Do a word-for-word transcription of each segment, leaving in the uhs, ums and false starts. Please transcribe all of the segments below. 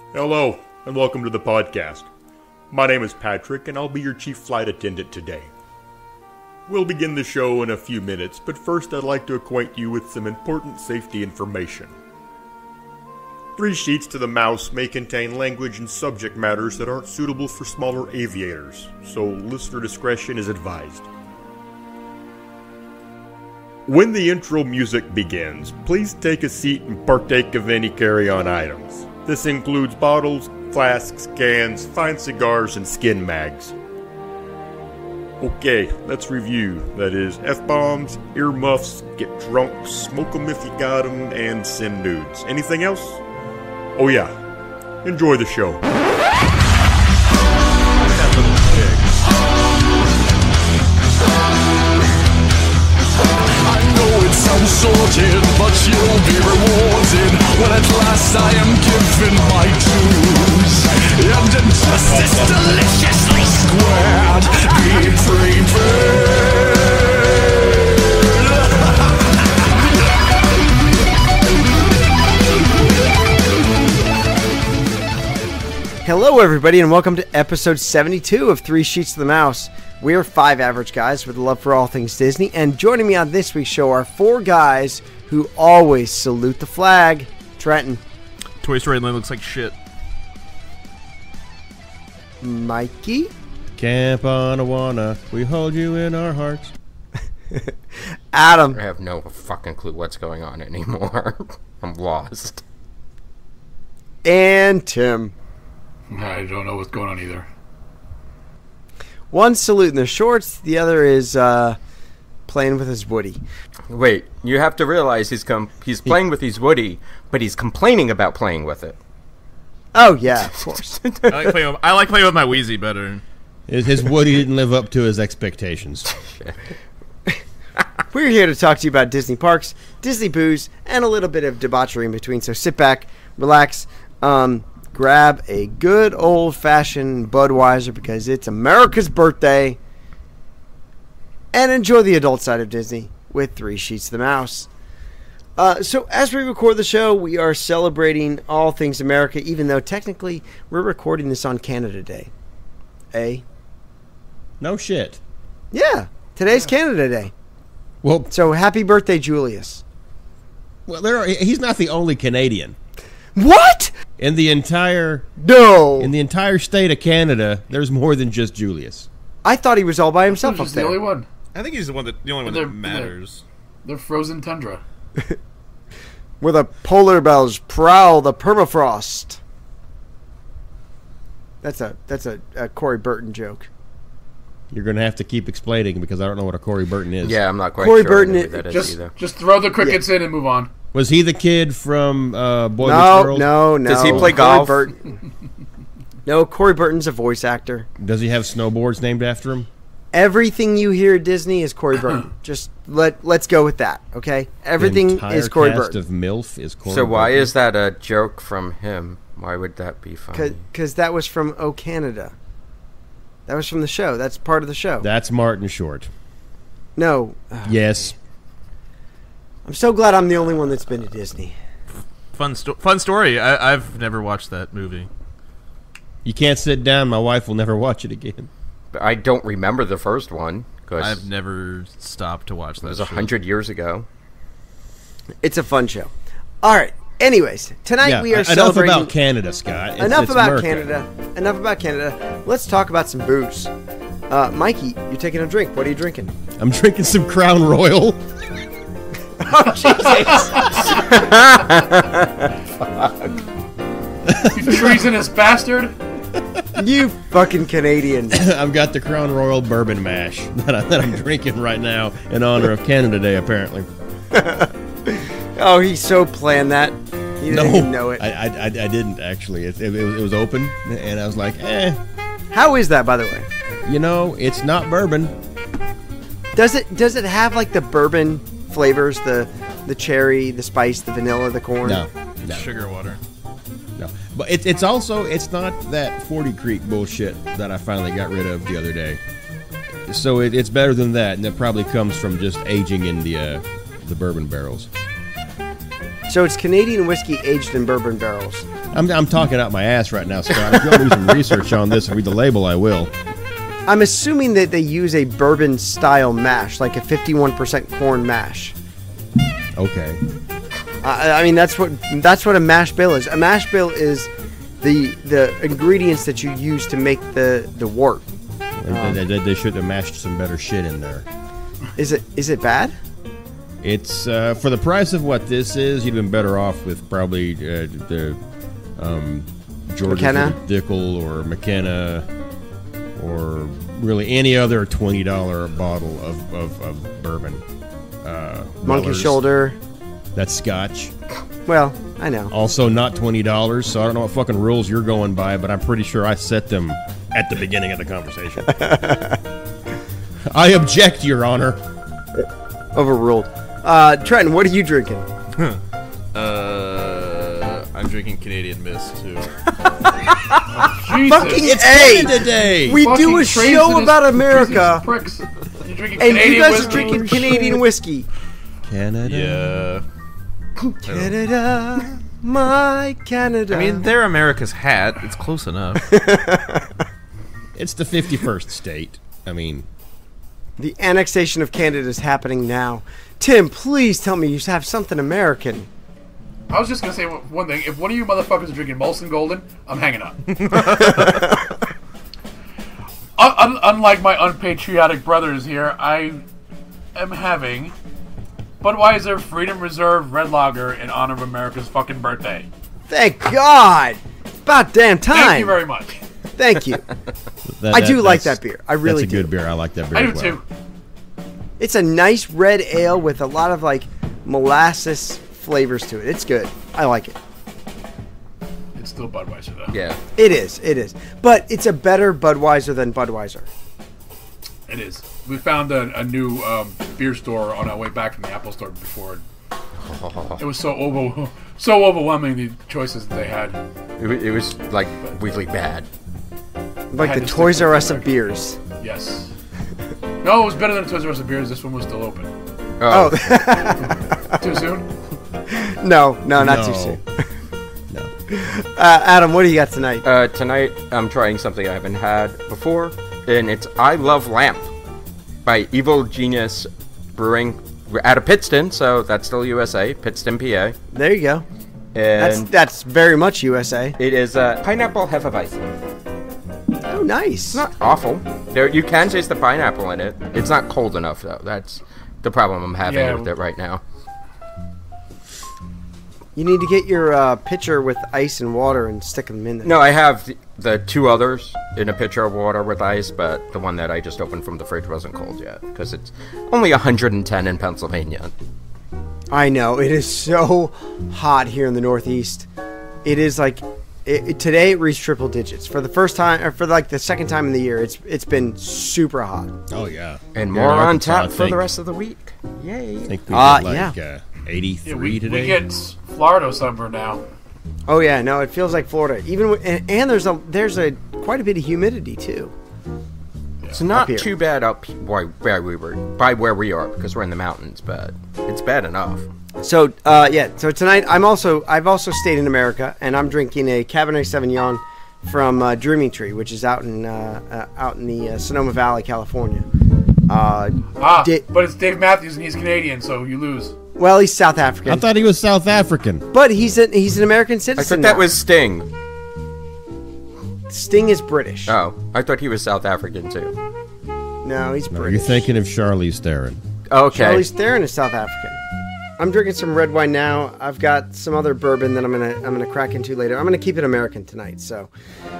Hello, and welcome to the podcast. My name is Patrick, and I'll be your chief flight attendant today. We'll begin the show in a few minutes, but first I'd like to acquaint you with some important safety information. Three Sheets to the Mouse may contain language and subject matters that aren't suitable for smaller aviators, so listener discretion is advised. When the intro music begins, please take a seat and partake of any carry-on items. This includes bottles, flasks, cans, fine cigars, and skin mags. Okay, let's review. That is, F-bombs, earmuffs, get drunk, smoke 'em if you got 'em, and send nudes. Anything else? Oh yeah, enjoy the show. I know it sounds sorted, but you'll be rewarded when at last I am given my dues. And injustice deliciously squared, be prepared. Hello everybody and welcome to episode seventy-two of Three Sheets to the Mouse. We are five average guys with a love for all things Disney, and joining me on this week's show are four guys who always salute the flag. Trenton. Toy Story Land looks like shit. Mikey. Camp on Awana, we hold you in our hearts. Adam. I have no fucking clue what's going on anymore. I'm lost. And Tim. I don't know what's going on either. One's saluting the shorts, the other is uh, playing with his Woody. Wait, you have to realize he's com- he's playing with his Woody, but he's complaining about playing with it. Oh yeah, of course. I like playing with, I like playing with my Wheezy better. His, his Woody didn't live up to his expectations. We're here to talk to you about Disney parks, Disney booze, and a little bit of debauchery in between. So sit back, relax, um, grab a good old-fashioned Budweiser because it's America's birthday, and enjoy the adult side of Disney with Three Sheets to the Mouse. Uh, so as we record the show, we are celebrating all things America, even though technically we're recording this on Canada Day. Eh? No shit. Yeah, today's Canada Day. Well, So happy birthday, Julius. well, there are, he's not the only Canadian What? in the entire No. in the entire state of Canada. There's more than just Julius. I thought he was all by himself He's up just the there. only one. I think he's the one that the only one They're- that matters. They're frozen tundra. Where the polar bears prowl the permafrost. That's a that's a, a Corey Burton joke. You're gonna have to keep explaining because I don't know what a Corey Burton is. Yeah, I'm not quite Corey sure Burton what is- that is Just, either. just throw the crickets in and move on. Was he the kid from uh, Boy Meets No, World? no, no. Does he play Corey golf? Burton. No, Corey Burton's a voice actor. Does he have snowboards named after him? Everything you hear at Disney is Corey Burton. Just let let's go with that, okay? The Everything entire is Corey cast Burton. of MILF is Corey So why Burton. is that a joke from him? Why would that be funny? Because that was from Oh Canada. That was from the show. That's part of the show. That's Martin Short? No. uh, Yes. I'm so glad I'm the only one that's been to Disney. Fun, sto- fun story. I- I've never watched that movie. You can't sit down. My wife will never watch it again. But I don't remember the first one because I've it never stopped to watch that. was a shit. hundred years ago. It's a fun show. All right. Anyways, tonight Yeah, we are enough celebrating... about Canada, Scott. It's- Enough it's about America. Canada. Enough about Canada. Let's talk about some booze. Uh, Mikey, you're taking a drink. What are you drinking? I'm drinking some Crown Royal. Oh, Jesus. You treasonous bastard! You fucking Canadian. I've got the Crown Royal bourbon mash that, I, that I'm drinking right now in honor of Canada Day, apparently. Oh, he so planned that. He didn't No, even know it. I, I, I, I didn't actually. It, it, it, was, it was open, and I was like, eh. How is that, by the way? You know, it's not bourbon. Does it does it have like the bourbon flavors, the the cherry, the spice, the vanilla, the corn? No, It's no, sugar water. no. But it, it's also it's not that forty Creek bullshit that I finally got rid of the other day. So it, it's better than that, and it probably comes from just aging in the uh, the bourbon barrels. So it's Canadian whiskey aged in bourbon barrels. I'm, I'm talking out my ass right now, Scott. If you want to do some research on this and read the label, I will. I'm assuming that they use a bourbon-style mash, like a fifty-one percent corn mash. Okay. Uh, I mean, that's what that's what a mash bill is. A mash bill is the the ingredients that you use to make the, the wort. Um, they, they, they should have mashed some better shit in there. Is it is it bad? It's uh, for the price of what this is, you'd have been better off with probably uh, the um, Georgia McKenna? Dickel or McKenna or really any other twenty dollar bottle of, of, of bourbon. Uh, Monkey Weller's. shoulder. That's Scotch. Well, I know. Also not twenty dollars, so I don't know what fucking rules you're going by, but I'm pretty sure I set them at the beginning of the conversation. I object, Your Honor. Overruled. Uh, Trenton, what are you drinking? Uh, I'm drinking Canadian Mist too. Jesus. Fucking It's A! Canada Day! We Fucking do a trains show and about his- America, pricks. You're drinking and Canadian you guys whiskey. are drinking Canadian whiskey. Canada. Yeah. Canada, my Canada. I mean, they're America's hat. It's close enough. It's the fifty-first state. I mean, the annexation of Canada is happening now. Tim, please tell me you have something American. I was just gonna say one thing. If one of you motherfuckers are drinking Molson Golden, I'm hanging up. Un- un- unlike my unpatriotic brothers here, I am having Budweiser Freedom Reserve Red Lager in honor of America's fucking birthday. Thank God. About damn time. Thank you very much. Thank you. that, I do like that's- that beer. I really That's a do. good beer. I like that beer I as do well. too. It's a nice red ale with a lot of like molasses flavors to it. It's good. I like it. It's still Budweiser though. Yeah. It is. It is. But it's a better Budweiser than Budweiser. It is. We found a, a new um, beer store on our way back from the Apple store before. It was so over, so overwhelming the choices that they had. It, wa- it was like really bad. Like had the to Toys stick R with Us of America. beers. Yes. No, it was better than Toys R Us of beers. This one was still open. Oh. Too soon? No, no, not No. too soon. No. Uh, Adam, what do you got tonight? Uh, tonight I'm trying something I haven't had before, and it's I Love Lamp by Evil Genius Brewing. We're out of Pittston, so that's still U S A, Pittston, P A. There you go. And That's that's very much U S A. it is uh, pineapple hefeweizen. Oh, nice. It's not awful. There, you can taste the pineapple in it. It's not cold enough though. That's the problem I'm having Yeah. with it right now. You need to get your uh, pitcher with ice and water and stick them in there. No, I have the, the two others in a pitcher of water with ice, but the one that I just opened from the fridge wasn't cold yet because it's only one hundred ten in Pennsylvania. I know. It is so hot here in the Northeast. It is like it, it- today it reached triple digits for the first time, or for like the second time in the year. It's it's been super hot. Oh, yeah. And Here more in on Arkansas, I tap for think- the rest of the week. Yay. I think we Uh, hit like yeah. uh, eighty-three Yeah, we, today. we get Florida summer now. Oh yeah, no, it feels like Florida. Even with, and, and there's a there's a quite a bit of humidity too. It's not here. too bad up where, where we were, by where we are, because we're in the mountains, but it's bad enough. So uh, yeah, so tonight I'm also I've also stayed in America, and I'm drinking a Cabernet Sauvignon from uh, Dreaming Tree, which is out in uh, uh, out in the uh, Sonoma Valley, California. Uh, Ah, Di- but it's Dave Matthews and he's Canadian, so you lose. well, he's South African, I thought he was South African. but he's a, he's an American I citizen. thought that now. was Sting. Sting is British. Oh, I thought he was South African too. No, he's No, British. you're thinking of Charlize Theron. Okay. Charlize Theron is South African. I'm drinking some red wine now. I've got some other bourbon that I'm gonna I'm gonna crack into later. I'm gonna keep it American tonight. So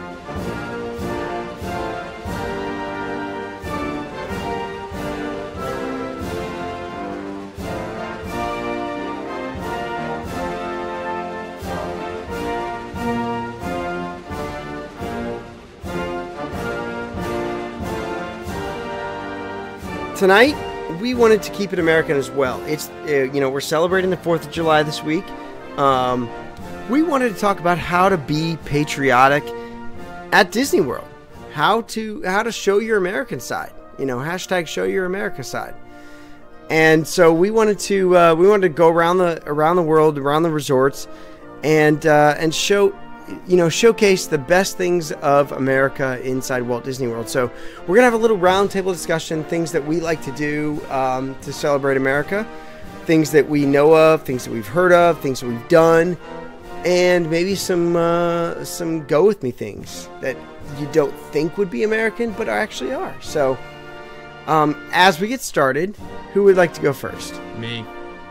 tonight we wanted to keep it American as well. It's uh, you know we're celebrating the Fourth of July this week. Um, we wanted to talk about how to be patriotic at Disney World. How to how to show your American side. You know, hashtag show your America side. And so we wanted to uh, we wanted to go around the around the world, around the resorts, and uh, and show you know showcase the best things of America inside Walt Disney World. So we're gonna have a little roundtable discussion, things that we like to do um, to celebrate America, things that we know of, things that we've heard of, things that we've done, and maybe some uh, some go with me things that you don't think would be American but actually are. So um, as we get started, who would like to go first? Me.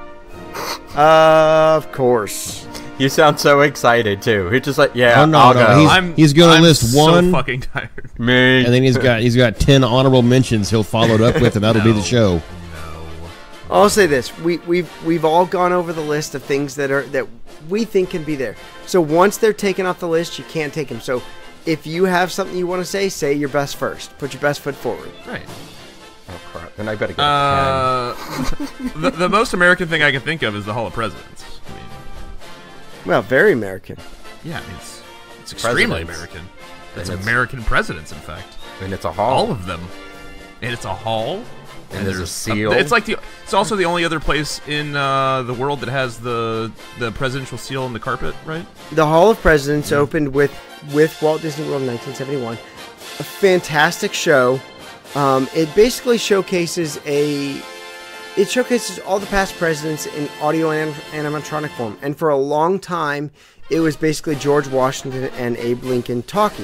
Uh, of course. You sound so excited too. He's just like, yeah, Oh, no, I'll no, go. he's- I'm, he's gonna I'm list so one- fucking tired. Me. And then he's got he's got ten honorable mentions he'll follow it up with, and that'll be the No. show. No. I'll say this: we we've we've all gone over the list of things that are that we think can be there. So once they're taken off the list, you can't take them. So if you have something you want to say, say your best first. Put your best foot forward. Right. Oh crap! Then I better get Uh, the, the most American thing I can think of is the Hall of Presidents. I mean, Well, very American. yeah, it's it's extremely Presidents. American. It's, And it's- American presidents, in fact, a pen. And it's a hall. all of them, and it's a hall. And there's a seal. it's like the. It's also the only other place in uh, the world that has the the presidential seal on the carpet, right? The Hall of Presidents opened with with Walt Disney World in nineteen seventy-one. A fantastic show. Um, it basically showcases a. It showcases all the past presidents in audio and animatronic form, and for a long time, it was basically George Washington and Abe Lincoln talking.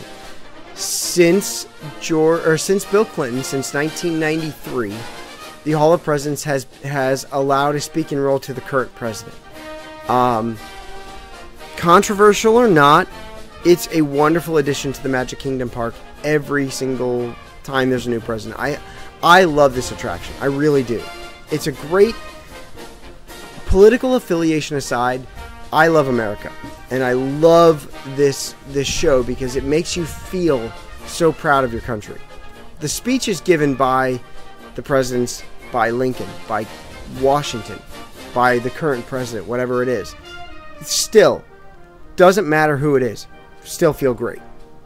Since George or since Bill Clinton, since nineteen ninety-three, the Hall of Presidents has has allowed a speaking role to the current president. Um, controversial or not, it's a wonderful addition to the Magic Kingdom Park every single time there's a new president. I I love this attraction. I really do. It's a great, political affiliation aside, I love America. And I love this this show because it makes you feel so proud of your country. The speech is given by the presidents, by Lincoln, by Washington, by the current president, whatever it is. Still, doesn't matter who it is. Still feel great.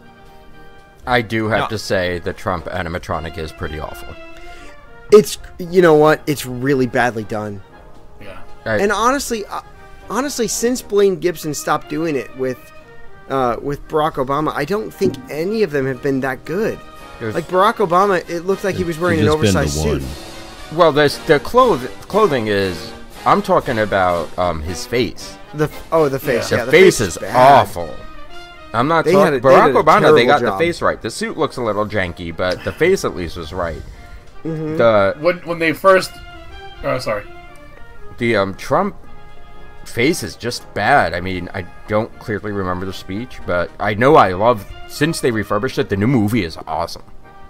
I do have No. to say the Trump animatronic is pretty awful. It's, you know what? It's really badly done. Yeah. I, And honestly, uh, honestly, since Blaine Gibson stopped doing it with uh, with Barack Obama, I don't think any of them have been that good. There's- Like Barack Obama, it looked like he was wearing an Just been the oversized suit. one. well, there's the cloth clothing is. I'm talking about um his face. The oh, the face. The Yeah, the face is bad. awful. I'm not They talking had a- they Barack did a Obama. They terrible got job. the face right. The suit looks a little janky, but the face at least was right. Mm-hmm. The When when they first, oh sorry, the um Trump face is just bad. I mean, I don't clearly remember the speech, but I know I love since they refurbished it. The new movie is awesome.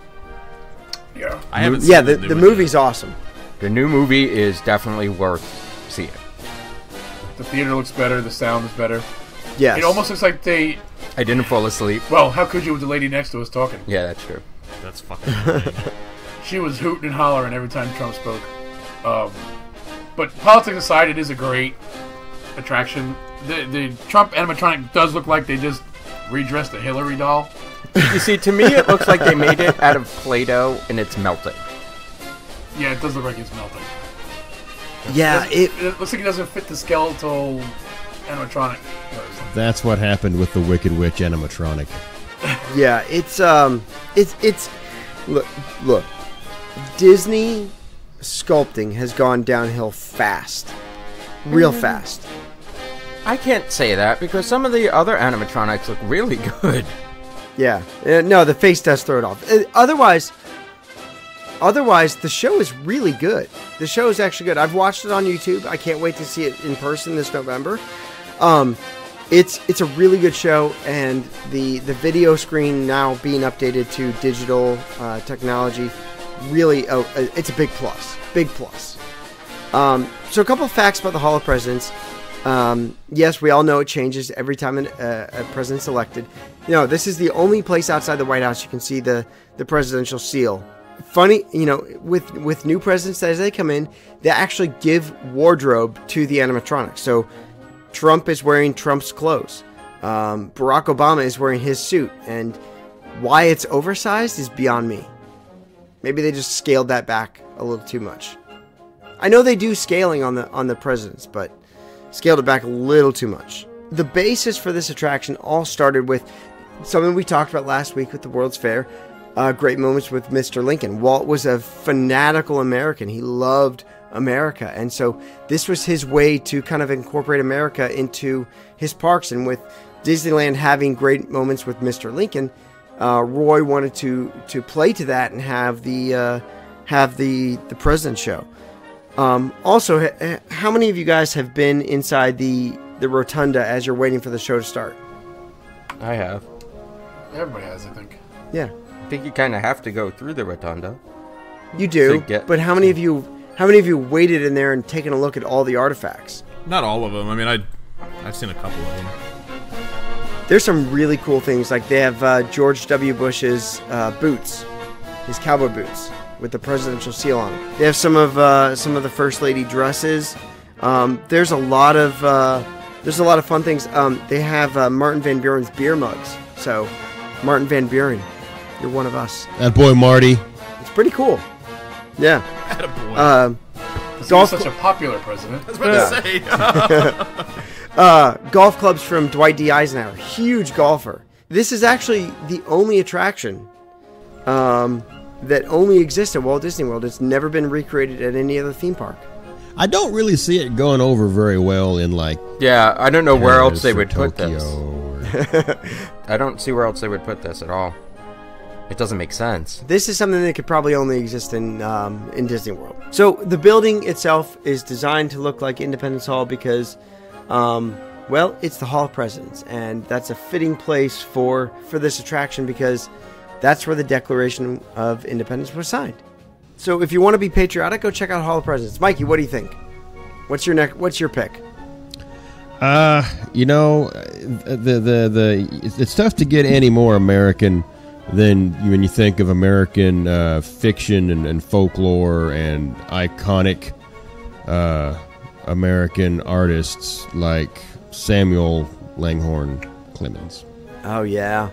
yeah. I haven't. Yeah, seen the, new the one movie's awesome. The new movie is definitely worth seeing. The theater looks better. The sound is better. Yes. It almost looks like they. I didn't fall asleep. Well, how could you with the lady next to us talking? Yeah, that's true. yet. That's fucking. annoying. She was hooting and hollering every time Trump spoke. Um, but politics aside, it is a great attraction. The the Trump animatronic does look like they just redressed a Hillary doll. You see, to me, it looks like they made it out of Play-Doh and it's melting. Yeah, it does look like it's melting. Yeah, it. It looks like it doesn't fit the skeletal animatronic. That's what happened with the Wicked Witch animatronic. Yeah, it's um, it's it's. Look, look. Disney sculpting has gone downhill fast, real fast. I can't say that because some of the other animatronics look really good. Yeah, Uh, no, the face does throw it off. Uh, otherwise, otherwise, the show is really good. The show is actually good. I've watched it on YouTube. I can't wait to see it in person this November. Um, it's it's a really good show, and the the video screen now being updated to digital uh, technology, really, oh, uh, it's a big plus. Big plus. Um, so a couple of facts about the Hall of Presidents. Um, yes, we all know it changes every time an, uh, a president's elected. You know, this is the only place outside the White House you can see the, the presidential seal. Funny, you know, with with new presidents as they come in, they actually give wardrobe to the animatronics. So Trump is wearing Trump's clothes. Um, Barack Obama is wearing his suit. And why it's oversized is beyond me. Maybe they just scaled that back a little too much. I know they do scaling on the on the presidents, but scaled it back a little too much. The basis for this attraction all started with something we talked about last week with the World's Fair. Uh, great moments with Mister Lincoln. Walt was a fanatical American. He loved America, and so this was his way to kind of incorporate America into his parks. And with Disneyland having great moments with Mister Lincoln, uh, Roy wanted to to play to that and have the uh, have the the President show. Um, also, h- how many of you guys have been inside the the rotunda as you're waiting for the show to start? I have. Everybody has, I think. Yeah, I think you kind of have to go through the rotunda. you do. To get- But how many of you how many of you waited in there and taken a look at all the artifacts? Not all of them. I mean, I, I've seen a couple of them. There's some really cool things. Like they have uh, George W. Bush's uh, boots, his cowboy boots with the presidential seal on them. They have some of uh, some of the First Lady dresses. Um, there's a lot of uh, there's a lot of fun things. Um, they have uh, Martin Van Buren's beer mugs. So, Martin Van Buren, you're one of us. That boy Marty. It's pretty cool. Yeah. Attaboy. Uh, He's golf such a popular president. I was about to say. uh, golf clubs from Dwight D. Eisenhower, huge golfer. This is actually the only attraction um, that only exists at Walt Disney World. It's never been recreated at any other theme park. I don't really see it going over very well in like. Yeah, I don't know where else Paris they or would put Tokyo this. or- I don't see where else they would put this at all. It doesn't make sense. This is something that could probably only exist in um, in Disney World. So the building itself is designed to look like Independence Hall because, um, well, it's the Hall of Presidents, and that's a fitting place for for this attraction because that's where the Declaration of Independence was signed. So if you want to be patriotic, go check out Hall of Presidents. Mikey, what do you think? What's your neck? What's your pick? Uh, you know, the the the it's, it's tough to get any more American than when you think of American uh, fiction and, and folklore and iconic uh, American artists like Samuel Langhorne Clemens. Oh yeah.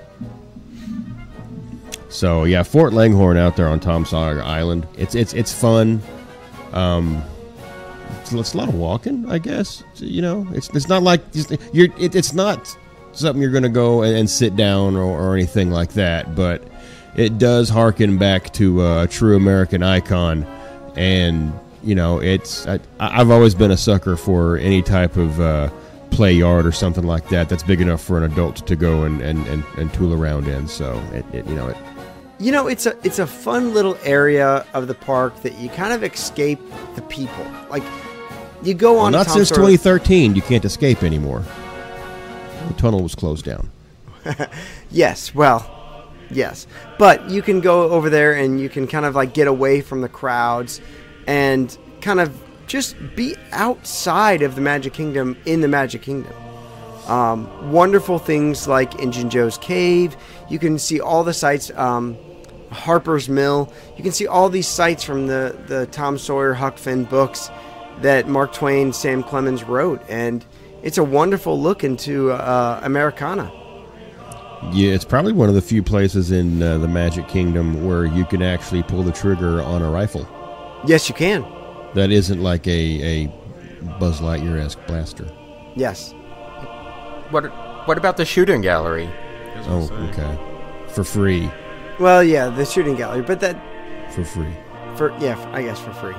So yeah, Fort Langhorne out there on Tom Sawyer Island. It's it's it's fun. Um, it's, it's a lot of walking, I guess. You know, it's it's not like you're. It, it's not something you're going to go and, and sit down or, or anything like that. But it does harken back to uh, a true American icon, and you know, it's. I, I've always been a sucker for any type of uh, play yard or something like that that's big enough for an adult to go and, and, and, and tool around in. So it, it you know it. You know, it's a it's a fun little area of the park that you kind of escape the people. Like, you go on. Well, not Tom since Sawyer- twenty thirteen. You can't escape anymore. The tunnel was closed down. Yes, well, yes, but you can go over there and you can kind of like get away from the crowds and kind of just be outside of the Magic Kingdom in the Magic Kingdom. Um, wonderful things like Injun Joe's Cave. You can see all the sights, um, Harper's Mill. You can see all these sights from the, the Tom Sawyer, Huck Finn books that Mark Twain, Sam Clemens wrote. And it's a wonderful look into uh, Americana. Yeah, it's probably one of the few places in uh, the Magic Kingdom where you can actually pull the trigger on a rifle. Yes, you can. That isn't like a, a Buzz Lightyear-esque blaster. Yes. What What about the shooting gallery? Oh, okay. For free. Well, yeah, the shooting gallery, but that For free. for yeah, I guess for free.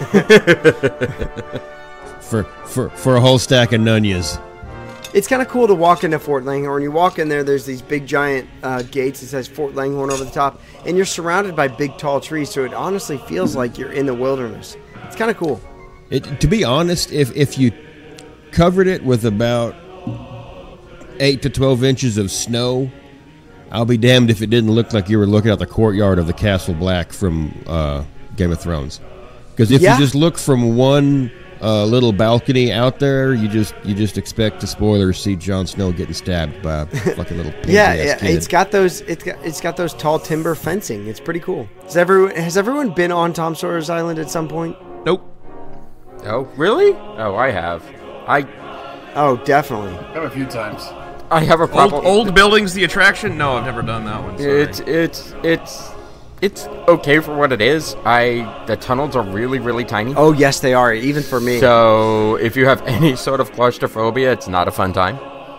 For for for a whole stack of nunyas. It's kind of cool to walk into Fort Langhorne. You walk in there, there's these big giant uh, gates that says Fort Langhorne over the top, and you're surrounded by big tall trees, so it honestly feels like you're in the wilderness. It's kind of cool. It, to be honest, if if you covered it with about eight to twelve inches of snow, I'll be damned if it didn't look like you were looking at the courtyard of the Castle Black from uh, Game of Thrones. Because if Yeah. you just look from one uh, little balcony out there, you just you just expect to spoilers see Jon Snow getting stabbed by a fucking little pig Yeah, ass yeah, kid. it's got those. It's got it's got those tall timber fencing. It's pretty cool. Has everyone has everyone been on Tom Sawyer's Island at some point? Nope. Oh, really? Oh, I have. I Oh, definitely. I have a few times. I have a Old, problem. old buildings, the attraction? No, I've never done that one. Sorry. It's it's it's it's okay for what it is. I the tunnels are really, really tiny. Oh, yes, they are, even for me. So if you have any sort of claustrophobia, it's not a fun time.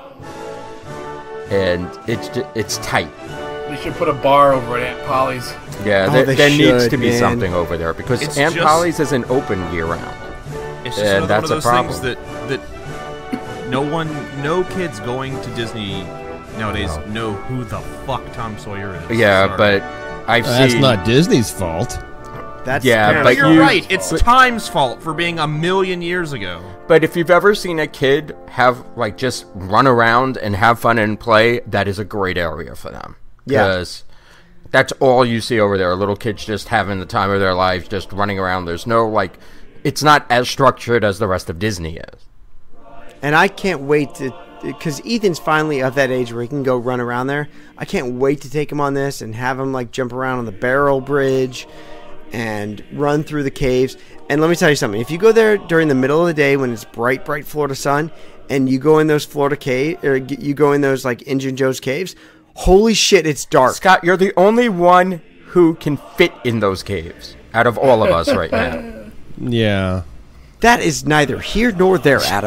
And it's ju- it's tight. They should put a bar over at Aunt Polly's. Yeah, Oh, there, they there needs should, to be man. something over there because It's Aunt just- Polly's isn't open year round. It's just And another that's a one of those problem. things that that no one, no kids going to Disney nowadays know who the fuck Tom Sawyer is. Yeah, Sorry. but I've That's seen. not Disney's fault. That's Yeah, apparently- but You're you- right. It's but- Time's fault for being a million years ago. But if you've ever seen a kid have like just run around and have fun and play, that is a great area for them. Yeah. Because that's all you see over there. Little kids just having the time of their lives, just running around. There's no like, it's not as structured as the rest of Disney is. And I can't wait to, because Ethan's finally of that age where he can go run around there. I can't wait to take him on this and have him like jump around on the barrel bridge and run through the caves. And let me tell you something. If you go there during the middle of the day when it's bright, bright Florida sun, and you go in those Florida cave, or you go in those like Injun Joe's caves, holy shit, it's dark. Scott, you're the only one who can fit in those caves out of all of us right now. Yeah. That is neither here nor there, Adam.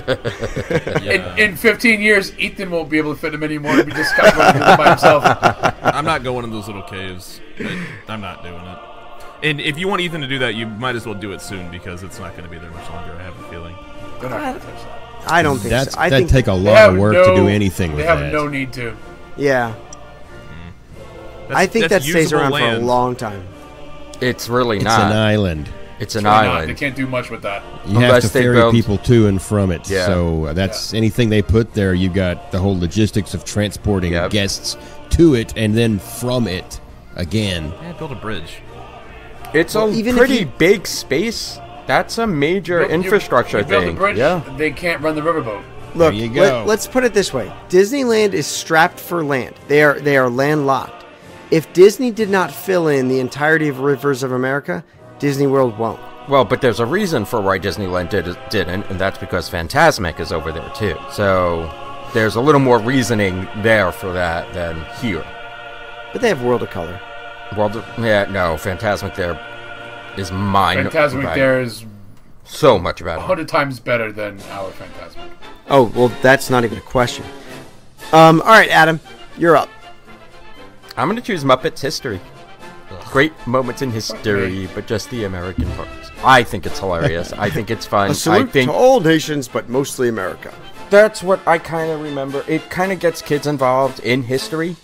In, in fifteen years, Ethan won't be able to fit him anymore. He'll be just Scott going by himself. I'm not going in those little caves. I- I'm not doing it. And if you want Ethan to do that, you might as well do it soon because it's not going to be there much longer. I have a feeling. They're not gonna touch that. I don't think That's so. I that'd think, take a They lot have of work no- to do anything They with have that. no need to. yeah. That's, I think that that's stays usable around for a land. long time. It's really It's not. an island. It's an Why not? They island. can't do much with that. You have Unless to they ferry build- people to and from it. Yeah. So that's anything they put there. You got the whole logistics of transporting Yep. guests to it and then from it again. Yeah, build a bridge. It's Well, a even if pretty you- big space. That's a major You- you- infrastructure you build thing. a bridge, Yeah. they can't run the riverboat. Look, you go. Let, us put it this way: Disneyland is strapped for land. They are they are landlocked. If Disney did not fill in the entirety of Rivers of America, Disney World won't. Well, but there's a reason for why Disneyland did, didn't, and that's because Fantasmic is over there too. So there's a little more reasoning there for that than here. But they have World of Color. World, of- yeah, no, Fantasmic there is mine. Fantasmic right. there is so much a better. hundred times better than our Fantasmic. Oh well, that's not even a question. Um, all right, Adam, you're up. I'm gonna choose Muppets History. Great moments in history, but just the American parts. I think it's hilarious. I think it's fun. A salute I think to all nations, but mostly America. that's what I kind of remember. It kind of gets kids involved in history.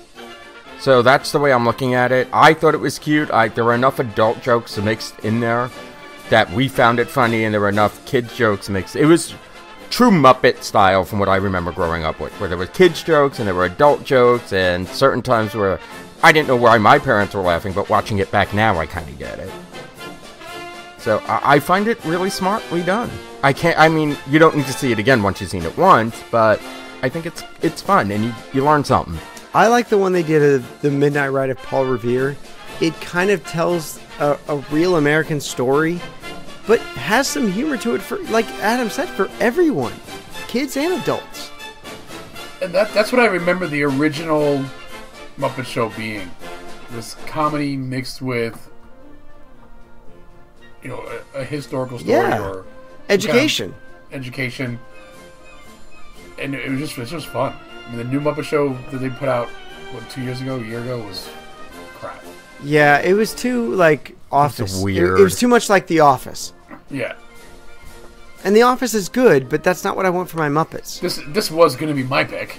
So that's the way I'm looking at it. I thought it was cute. I, there were enough adult jokes mixed in there that we found it funny, and there were enough kids jokes mixed. It was true Muppet style from what I remember growing up with, where there were kids jokes and there were adult jokes, and certain times where I didn't know why my parents were laughing, but watching it back now, I kind of get it. So I, I find it really smartly done. I can't. I mean, you don't need to see it again once you've seen it once, but I think it's it's fun and you, you learn something. I like the one they did of the Midnight Ride of Paul Revere. It kind of tells a, a real American story, but has some humor to it for, like Adam said, for everyone, kids and adults. And that, that's what I remember the original Muppet Show being. This comedy mixed with, you know, a, a historical story Yeah. or Education. kind of education. And it was just, it was just fun. I mean, the new Muppet Show that they put out, what, two years ago, a year ago, was crap. Yeah, it was too like Office. It- weird. It, was too much like The Office. Yeah. And The Office is good, but that's not what I want for my Muppets. This this was going to be my pick.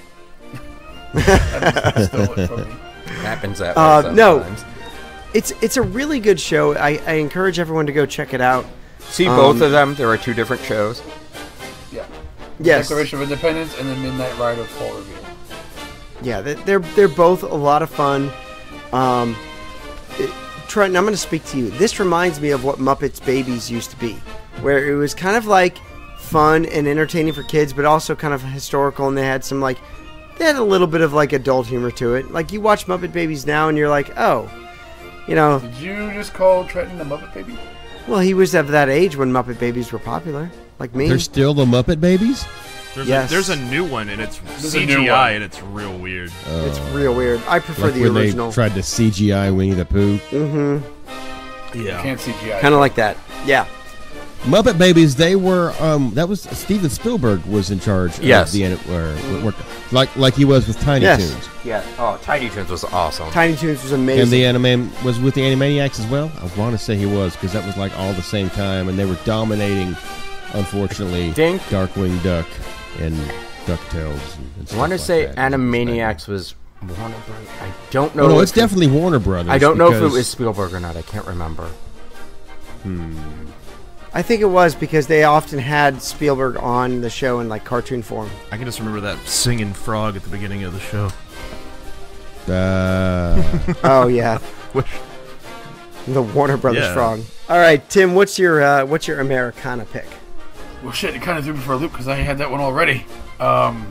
That stole it from me. Happens that Uh, way no. sometimes. It's it's a really good show. I, I encourage everyone to go check it out. See Um, both of them. There are two different shows. Yeah. Yes. Declaration of Independence and the Midnight Ride of Paul Revere. Yeah, they- they're they're both a lot of fun. Um, it, Trenton, I'm going to speak to you. This reminds me of what Muppets Babies used to be, where it was kind of like fun and entertaining for kids, but also kind of historical, and they had some like they had a little bit of like adult humor to it. Like you watch Muppet Babies now, and you're like, oh, you know, Did you just call Trenton a Muppet Baby? well, he was of that age when Muppet Babies were popular. like me. They're still the Muppet Babies? There's, Yes. a, there's a new one, and it's There's a C new G I, one. and it's real weird. It's real weird. I prefer Like the when original. they tried to C G I Winnie the Pooh. Yeah. Can't C G I. Kind of like that. Yeah. Muppet Babies, they were, um, that was, Steven Spielberg was in charge Yes. of the, anim- or, or, like like he was with Tiny Yes. Toons. Yeah. Oh, Tiny Toons was awesome. Tiny Toons was amazing. And the anime was with the Animaniacs as well? I want to say he was, because that was like all the same time, and they were dominating, unfortunately, Think- Darkwing Duck and DuckTales. And, and I stuff want to like say that. Animaniacs was Warner Brothers. I don't know. No, no, if it's it- definitely Warner Brothers. I don't know if it because- was Spielberg or not. I can't remember. I think it was because they often had Spielberg on the show in like cartoon form. I can just remember that singing frog at the beginning of the show. Uh, Oh yeah, Which, the Warner Brothers Yeah. frog. All right, Tim, what's your uh, what's your Americana pick? Well, shit, it kind of threw me for a loop because I had that one already. Um,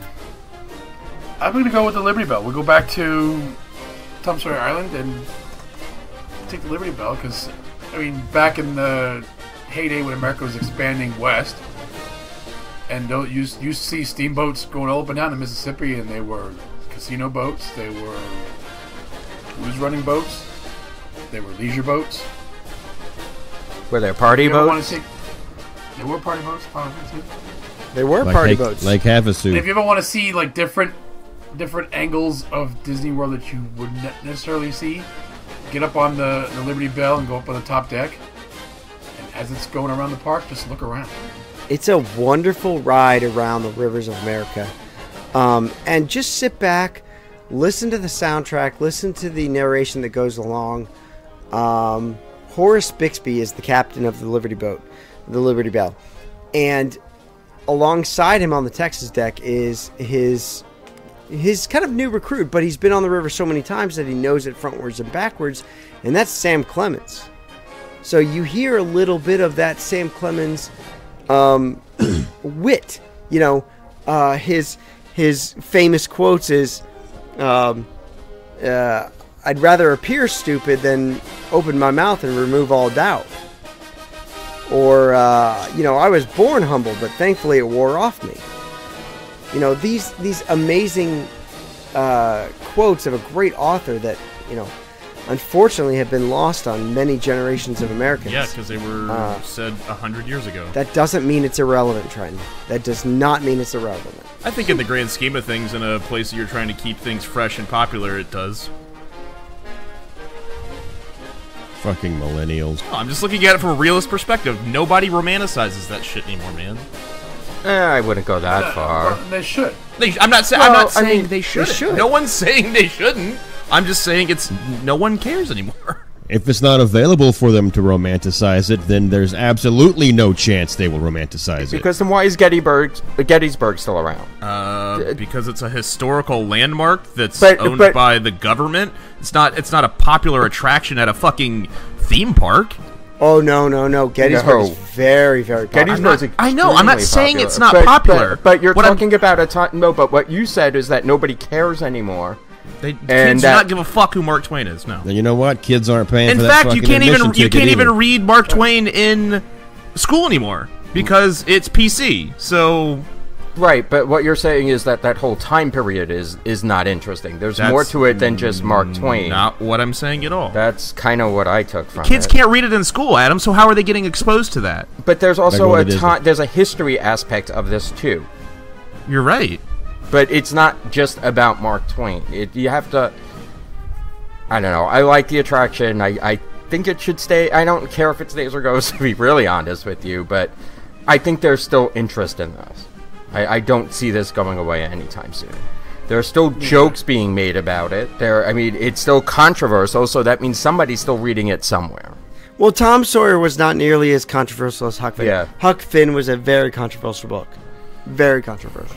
I'm going to go with the Liberty Bell. We'll go back to Tom Sawyer Island and take the Liberty Bell because, I mean, back in the heyday when America was expanding west, and don't you used to see steamboats going all up and down the Mississippi, and they were casino boats, they were booze-running boats, they were leisure boats. Were there party You ever wanna boats? see- They were party boats, probably too. They were like party Lake, boats. Lake And if Havasu. you ever want to see like different different angles of Disney World that you wouldn't necessarily see, get up on the, the Liberty Bell and go up on the top deck. And as it's going around the park, just look around. It's a wonderful ride around the rivers of America. Um, and just sit back, listen to the soundtrack, listen to the narration that goes along. Um, Horace Bixby is the captain of the Liberty Boat, the Liberty Bell. And alongside him on the Texas deck is his his kind of new recruit, but he's been on the river so many times that he knows it frontwards and backwards, and that's Sam Clemens. So you hear a little bit of that Sam Clemens um, wit. You know, uh, his his famous quotes is, um, uh, "I'd rather appear stupid than open my mouth and remove all doubt." Or, uh, you know, "I was born humble, but thankfully it wore off me." You know, these these amazing uh, quotes of a great author that, you know, unfortunately have been lost on many generations of Americans. yeah, because they were Uh, said a hundred years ago. That doesn't mean it's irrelevant, Trenton. That does not mean it's irrelevant. I think in the grand scheme of things, in a place that you're trying to keep things fresh and popular, it does. Fucking millennials. Oh, I'm just looking at it from a realist perspective. Nobody romanticizes that shit anymore, man. Eh, I wouldn't go that far. Well, they should. They, I'm not saying I'm Well, not I saying mean, they should. should. No one's saying they shouldn't. I'm just saying it's no one cares anymore. If it's not available for them to romanticize it, then there's absolutely no chance they will romanticize it. Because then why is Gettysburg, Gettysburg still around? Uh, because it's a historical landmark that's But- owned but- by the government. It's not. It's not a popular attraction at a fucking theme park. Oh, no, no, no. Gettysburg No. is very, very popular. Gettysburg's not- I know, I'm not extremely saying it's popular. not But- popular. But, but you're What I'm- talking about a time. No, but what you said is that nobody cares anymore. They, And kids do that- not give a fuck who Mark Twain is. No. Then you know what? Kids aren't paying In for that fact, you fucking can't even admission you ticket can't even either. read Mark Twain in school anymore because it's P C. So Right, but what you're saying is that that whole time period is is not interesting. There's That's more to it than just Mark Twain. not what I'm saying at all. That's kind of what I took from Kids it. can't read it in school, Adam. So how are they getting exposed to that? But there's also what a it is. time. There's a history aspect of this too. You're right. But it's not just about Mark Twain. It, you have to. I don't know. I like the attraction. I, I think it should stay. I don't care if it stays or goes, to be really honest with you. But I think there's still interest in this. I, I don't see this going away anytime soon. There are still jokes being made about it. There, I mean, it's still controversial, so that means somebody's still reading it somewhere. Well, Tom Sawyer was not nearly as controversial as Huck Finn. Yeah. Huck Finn was a very controversial book. Very controversial.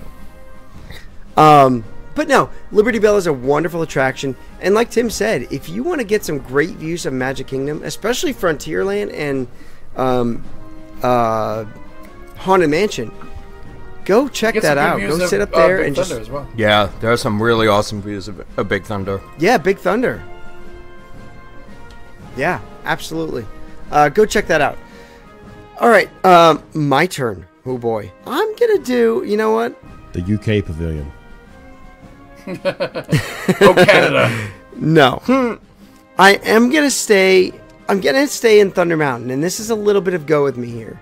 Um, but no, Liberty Bell is a wonderful attraction. And like Tim said, if you want to get some great views of Magic Kingdom, especially Frontierland and um, uh, Haunted Mansion, go check Get that some good out. views Go of, sit up uh, there Big and Thunder just... as well. Yeah, there are some really awesome views of, of Big Thunder. Yeah, Big Thunder. Yeah, absolutely. Uh, go check that out. All right, um, my turn. Oh boy. I'm gonna do, you know what? The U K Pavilion. Oh, Canada. No. I am gonna stay I'm gonna stay in Thunder Mountain, and this is a little bit of go with me here.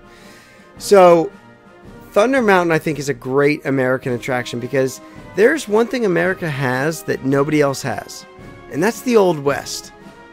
So Thunder Mountain, I think, is a great American attraction because there's one thing America has that nobody else has, and that's the Old West.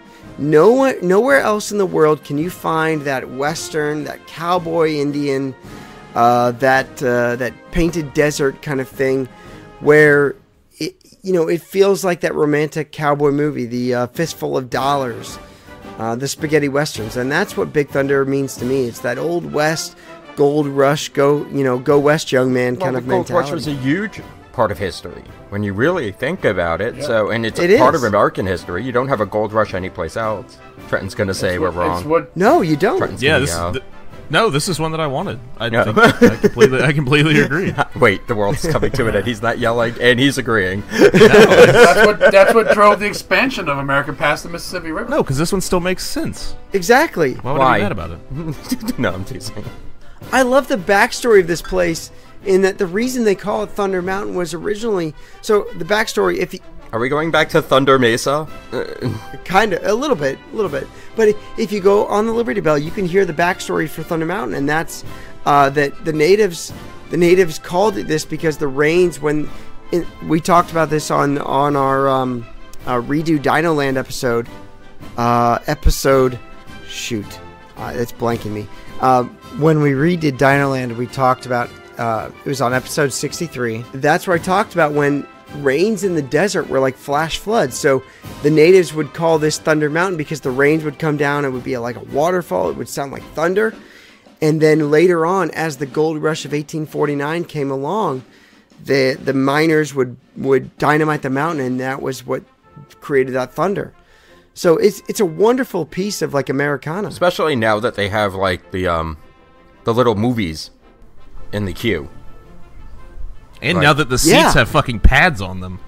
No, nowhere else in the world can you find that Western, that cowboy Indian, uh, that uh, that painted desert kind of thing, where it, you know, it feels like that romantic cowboy movie, the uh, Fistful of Dollars, uh, the spaghetti westerns, and that's what Big Thunder means to me. It's that Old West. Gold Rush, go you know, go west, young man, well, kind the of Gold mentality. Rush was a huge part of history when you really think about it. Yeah. So, and it's It a part is. of American history. You don't have a Gold Rush anyplace else. Trenton's gonna say It's we're what- wrong. It's what No, you don't. Trenton's Yeah, gonna this. go. Th- no, this is one that I wanted. I No. think I completely, I completely agree. Wait, the world's coming to it, and he's not yelling, and he's agreeing. that's what that's what drove the expansion of America past the Mississippi River. No, because this one still makes sense. Exactly. Why would Why? I be mad about it? No, I'm teasing. I love the backstory of this place in that the reason they call it Thunder Mountain was originally... So, the backstory, if you... Are we going back to Thunder Mesa? Uh, Kind of, a little bit, a little bit. But if you go on the Liberty Bell, you can hear the backstory for Thunder Mountain, and that's uh, that the natives... The natives called it this because the rains, when... In, we talked about this on, on our um, uh, Redo Dino Land episode. Uh, episode... Shoot. Uh, it's blanking me. Uh, when we redid Dino Land, we talked about, uh, it was on episode sixty-three. That's where I talked about when rains in the desert were like flash floods. So the natives would call this Thunder Mountain because the rains would come down. It would be like a waterfall. It would sound like thunder. And then later on, as the gold rush of eighteen forty-nine came along, the the miners would, would dynamite the mountain, and that was what created that thunder. So it's it's a wonderful piece of like Americana. especially now that they have like the um, the little movies in the queue. And Right. now that the seats Yeah. have fucking pads on them.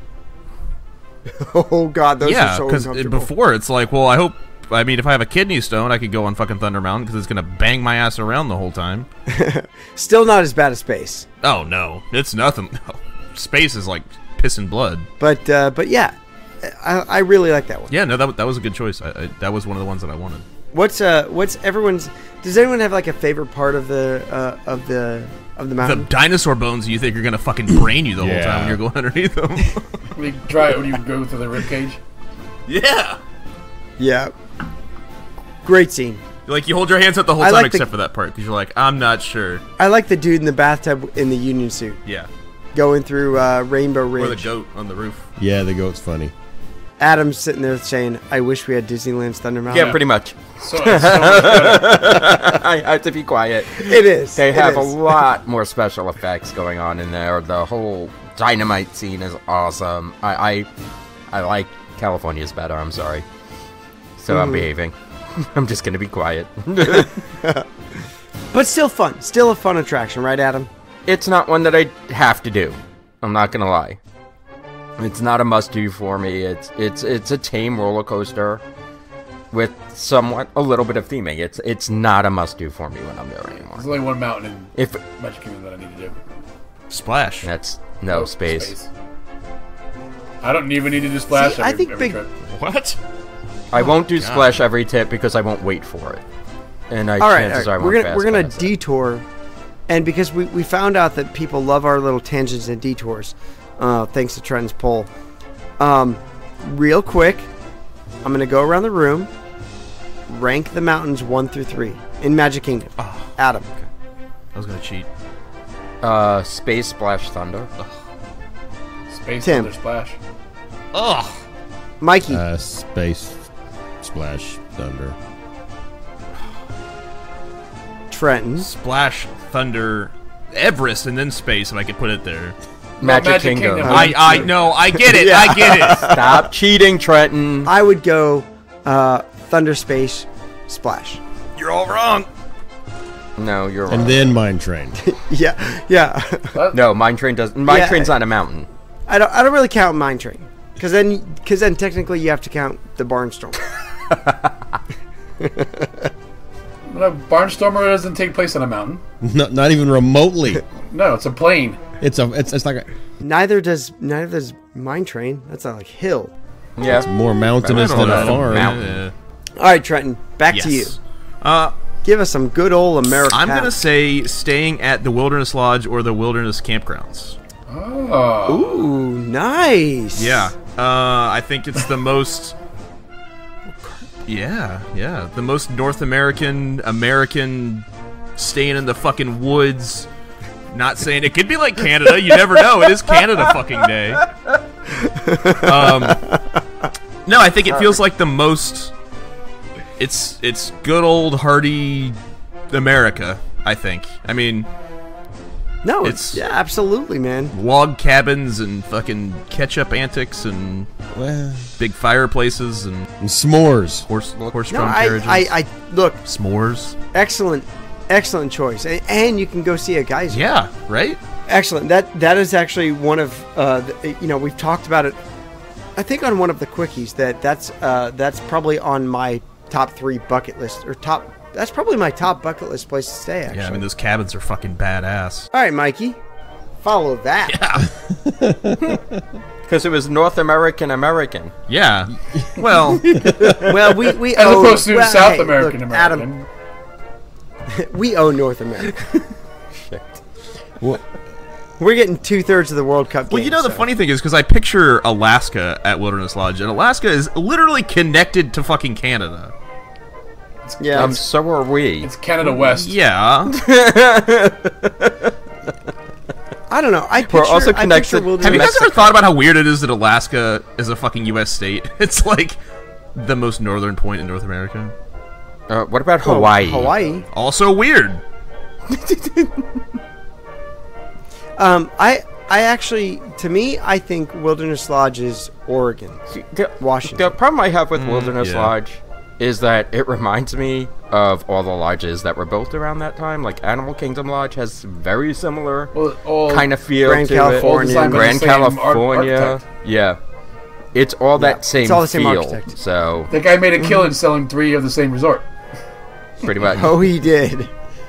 Oh God, those yeah, are so because uncomfortable. before it's like, well, I hope. I mean, if I have a kidney stone, I could go on fucking Thunder Mountain because it's gonna bang my ass around the whole time. Still not as bad as space, Oh no, it's nothing. No. Space is like piss and blood. but uh, but yeah, I, I really like that one. Yeah, no, that that was a good choice. I, I, that was one of the ones that I wanted. What's uh what's everyone's? Does anyone have like a favorite part of the uh, of the of the The mountain? dinosaur bones you think are gonna fucking brain you the whole Yeah. time when you're going underneath them. When you try when you go through the rib cage. Yeah. Yeah, great scene. Like you hold your hands up the whole I time like the- except for that part because you're like, I'm not sure. I like the dude in the bathtub in the union suit Yeah. going through uh, Rainbow Or the Ridge. goat on the roof. Yeah, the goat's funny. Adam's sitting there saying, "I wish we had Disneyland's Thunder Mountain." Yeah, pretty much. So, it's so much better. I have to be quiet. It is. They It have a is. lot more special effects going on in there. The whole dynamite scene is awesome. I I, I like California's better. I'm sorry. So I'm behaving. I'm just gonna be quiet. But still fun. Still a fun attraction, right, Adam? It's not one that I have to do. I'm not gonna lie. It's not a must-do for me. It's it's it's a tame roller coaster with somewhat a little bit of theming. It's it's not a must-do for me when I'm there anymore. There's only one mountain in If Magic Kingdom that I need to do. Splash. that's no Oh, space. I don't even need to do splash. See, I every, think every big- trip. What? I won't do splash every tip because I won't wait for it. And I All right, chances all are I right. won't we're gonna we're gonna fast pass it. detour, and because we, we found out that people love our little tangents and detours, uh, thanks to Trenton's poll. Um, real quick, I'm gonna go around the room, rank the mountains one through three in Magic Kingdom. Oh, Adam, I was gonna cheat. Uh, Space Splash Thunder. Space Tim. Thunder Splash. Ugh. Mikey, Uh, space splash thunder. Trenton, Splash, Thunder, Everest, and then space. If I could put it there. Magic, Magic Kingdom. Kingdom. I I know. I get it. I get it. Stop cheating, Trenton. I would go uh, Thunder Space Splash. You're all wrong. No, you're wrong. And then Mine Train. Yeah, yeah. no, Mine Train does. Mine Yeah. Train's on a mountain. I don't I don't really count Mine Train because then because then technically you have to count the Barnstorm. No, No, Barnstormer doesn't take place on a mountain. Not, not even remotely. No, it's a plain. It's a. It's, it's like a. Neither does neither does Mine Train. That's not like hill. Yeah. It's more mountainous than a farm. Yeah. All right, Trenton, back Yes. to you. Uh, Give us some good old American. I'm gonna say staying at the Wilderness Lodge or the Wilderness Campgrounds. Oh. Ooh, nice. Yeah, uh, I think it's the most. Yeah, yeah, the most North American American staying in the fucking woods. Not saying it could be like Canada. You never know. It is Canada fucking day. Um, no, I think it feels like the most. It's it's good old hearty America. I think. I mean. No, It's- it's yeah, absolutely, man. Log cabins and fucking ketchup antics and Well, big fireplaces and and s'mores. horse horse No, drawn I, carriages. I, I look S'mores. excellent, excellent choice, and, and you can go see a geyser. Yeah, right. Excellent. That that is actually one of uh, the, you know, we've talked about it. I think on one of the quickies that that's uh, that's probably on my top three bucket list or top. That's probably my top bucket list place to stay. Actually. Yeah, I mean those cabins are fucking badass. All right, Mikey, follow that. Because it was North American American. Yeah. Well, Well, we we As owe, opposed to well, South hey, American look, American. Adam, we owe North America. What? We're getting two thirds of the World Cup. well, you games, know the so. funny thing is because I picture Alaska at Wilderness Lodge, and Alaska is literally connected to fucking Canada. Yeah, Um, so are we. It's Canada West. Yeah. I don't know. I picture, We're also I connected- picture Wilderness- Have you guys ever Mexico. thought about how weird it is that Alaska is a fucking U S state? It's like the most northern point in North America. Uh, what about Oh, Hawaii? Hawaii. Also weird. Um, I I actually, to me, I think Wilderness Lodge is Oregon. The, Washington. the problem I have with Wilderness yeah. Lodge is that it reminds me of all the lodges that were built around that time. Like Animal Kingdom Lodge has very similar Well, all kind of feel Grand to California. it. designed by the Grand same art- California. architect. Yeah. It's all Yeah, that same it's all the same feel. architect. So, That guy made a killing selling three of the same resort. pretty much. Oh, he did.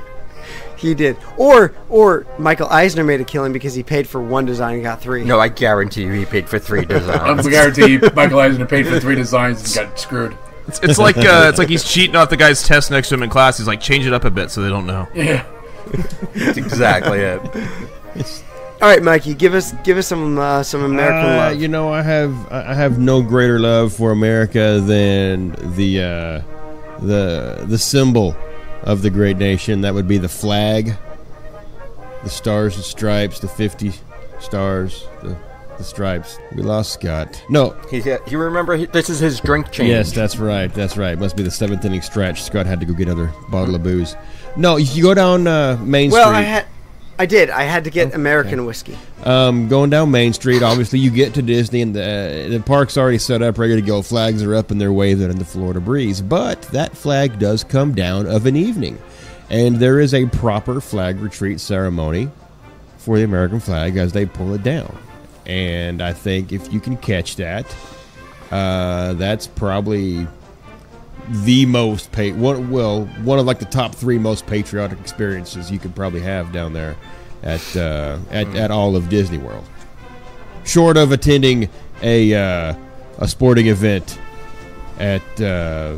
He did. Or or Michael Eisner made a killing because he paid for one design and got three. No, I guarantee you he paid for three I'm designs. guarantee you Michael Eisner paid for three designs and got screwed. It's, it's like uh, it's like he's cheating off the guy's test next to him in class. He's like, change it up a bit so they don't know. Yeah. That's exactly it. All right, Mikey, give us give us some uh, some American Uh, love. you know, I have I have no greater love for America than the uh, the the symbol of the great nation. That would be the flag, the stars and stripes, the fifty stars, the the stripes. We lost Scott. No, He, you remember, he, this is his drink change. yes, that's right, that's right. Must be the seventh inning stretch. Scott had to go get another bottle of booze. No, you go down uh, Main well, Street. I had I did. I had to get American whiskey. Um, going down Main Street, obviously you get to Disney and the, uh, the park's already set up, ready to go. Flags are up and they're waving in the Florida breeze. But that flag does come down of an evening. And there is a proper flag retreat ceremony for the American flag as they pull it down. And I think if you can catch that, uh, that's probably the most, pa- one, well, one of like the top three most patriotic experiences you could probably have down there at uh, at, at all of Disney World, short of attending a uh, a sporting event at uh,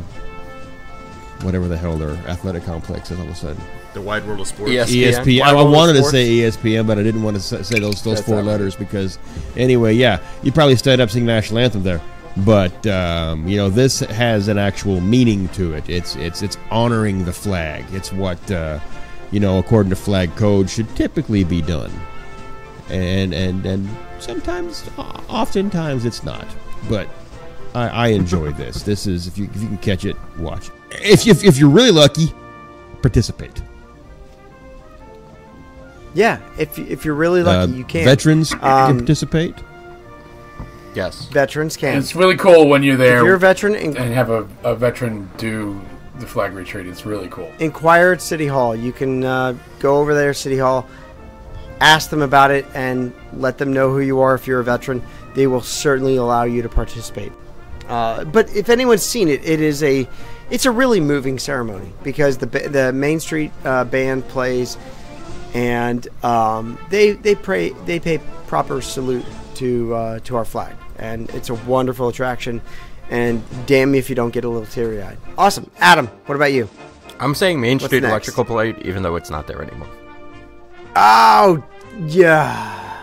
whatever the hell their athletic complex is all of a sudden. The wide world of sports. Yes. E S P N. I, Wide I World of wanted to Sports. say E S P N, but I didn't want to say say those those That's four all right. letters because anyway, yeah, you probably stand up sing national anthem there. But um, you know, this has an actual meaning to it. It's it's it's honoring the flag. It's what uh, you know, according to flag code, should typically be done. And and and sometimes, oftentimes, it's not. But I, I enjoy this. This is if you if you can catch it, watch. If you, if you're really lucky, participate. Yeah, if you- if you're really lucky, Uh, you can. Veterans can Um, participate. Yes. Veterans can. And it's really cool when you're there If you're a veteran, in- and have a, a veteran do the flag retreat. It's really cool. inquire at City Hall. You can uh, go over there, City Hall, ask them about it, and let them know who you are. If you're a veteran, they will certainly allow you to participate. Uh, but if anyone's seen it, it is a it's a really moving ceremony because the ba- the Main Street uh, band plays, and um, they they pray they pay proper salute to uh, to our flag, and it's a wonderful attraction. And damn me if you don't get a little teary eyed. Awesome, Adam. What about you? I'm saying Main What's Street next? Electrical Parade, even though it's not there anymore. Oh yeah,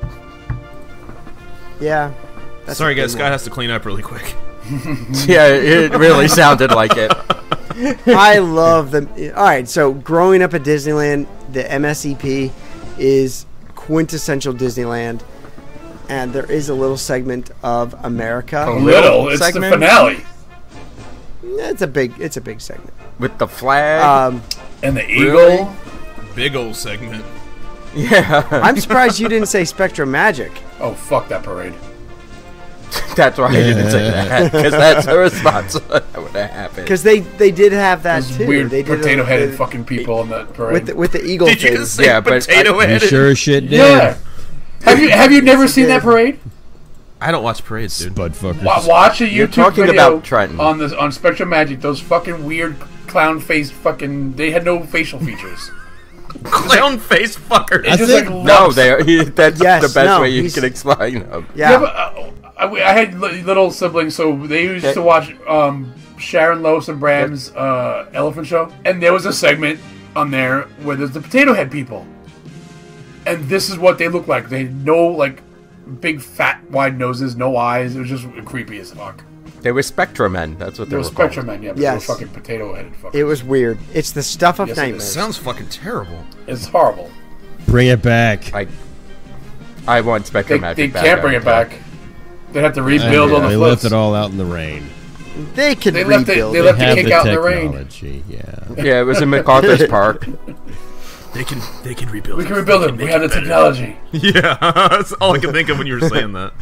yeah. That's Sorry, a good guys. one. Scott has to clean up really quick. Yeah, it really sounded like it. I love them. All right, so growing up at Disneyland, the M S E P is quintessential Disneyland, and there is a little segment of America. A little. It's segment? the finale. It's a big. It's a big segment. With the flag. Um, And the eagle. Really? Big old segment. yeah. I'm surprised you didn't say Spectrum Magic. Oh, fuck that parade. That's why I didn't say that. Because that's the response that would have happened. Because they, they did have that Those too. weird they did potato-headed a, fucking people in that parade. with the, with the eagle Did thing. you just say Yeah, but potato You headed? sure as shit did. yeah. Have you have you never seen that parade? I don't watch parades, dude. Spud fuckers. Wa- watch a YouTube You're talking video about Trenton. on the on Spectrum Magic. Those fucking weird clown face fucking. They had no facial features. Clown face fucker. It's just think- like No, lumps. they are, he, that's Yes, the best no, way you he's- can explain them. Yeah. Yeah, but uh, I, I had li- little siblings, so they used Okay. to watch um, Sharon Lois and Bram's uh, Elephant Show, and there was a segment on there where there's the potato head people, and this is what they look like. They had no like big fat wide noses, no eyes. It was just creepy as fuck. They were Spectrum men. That's what they They were were Spectrum called. Men, yeah, but Yes. they were fucking potato headed. Fuckers. It was weird. It's the stuff of Yes, it is. nightmares. Sounds fucking terrible. It's horrible. Bring it back. I, I want They, Spectrum they Magic back. can't bring it I- back. They have to rebuild Uh, on the they floats. left it all out in the rain. They could They left it- rebuild they it. left Have cake the out in the rain. technology, yeah. Yeah, it was in MacArthur's Park. They can they can rebuild We it. can rebuild They it. We make have the better. technology. Yeah, that's all I can think of when you were saying that.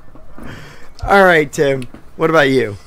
All right, Tim. What about you?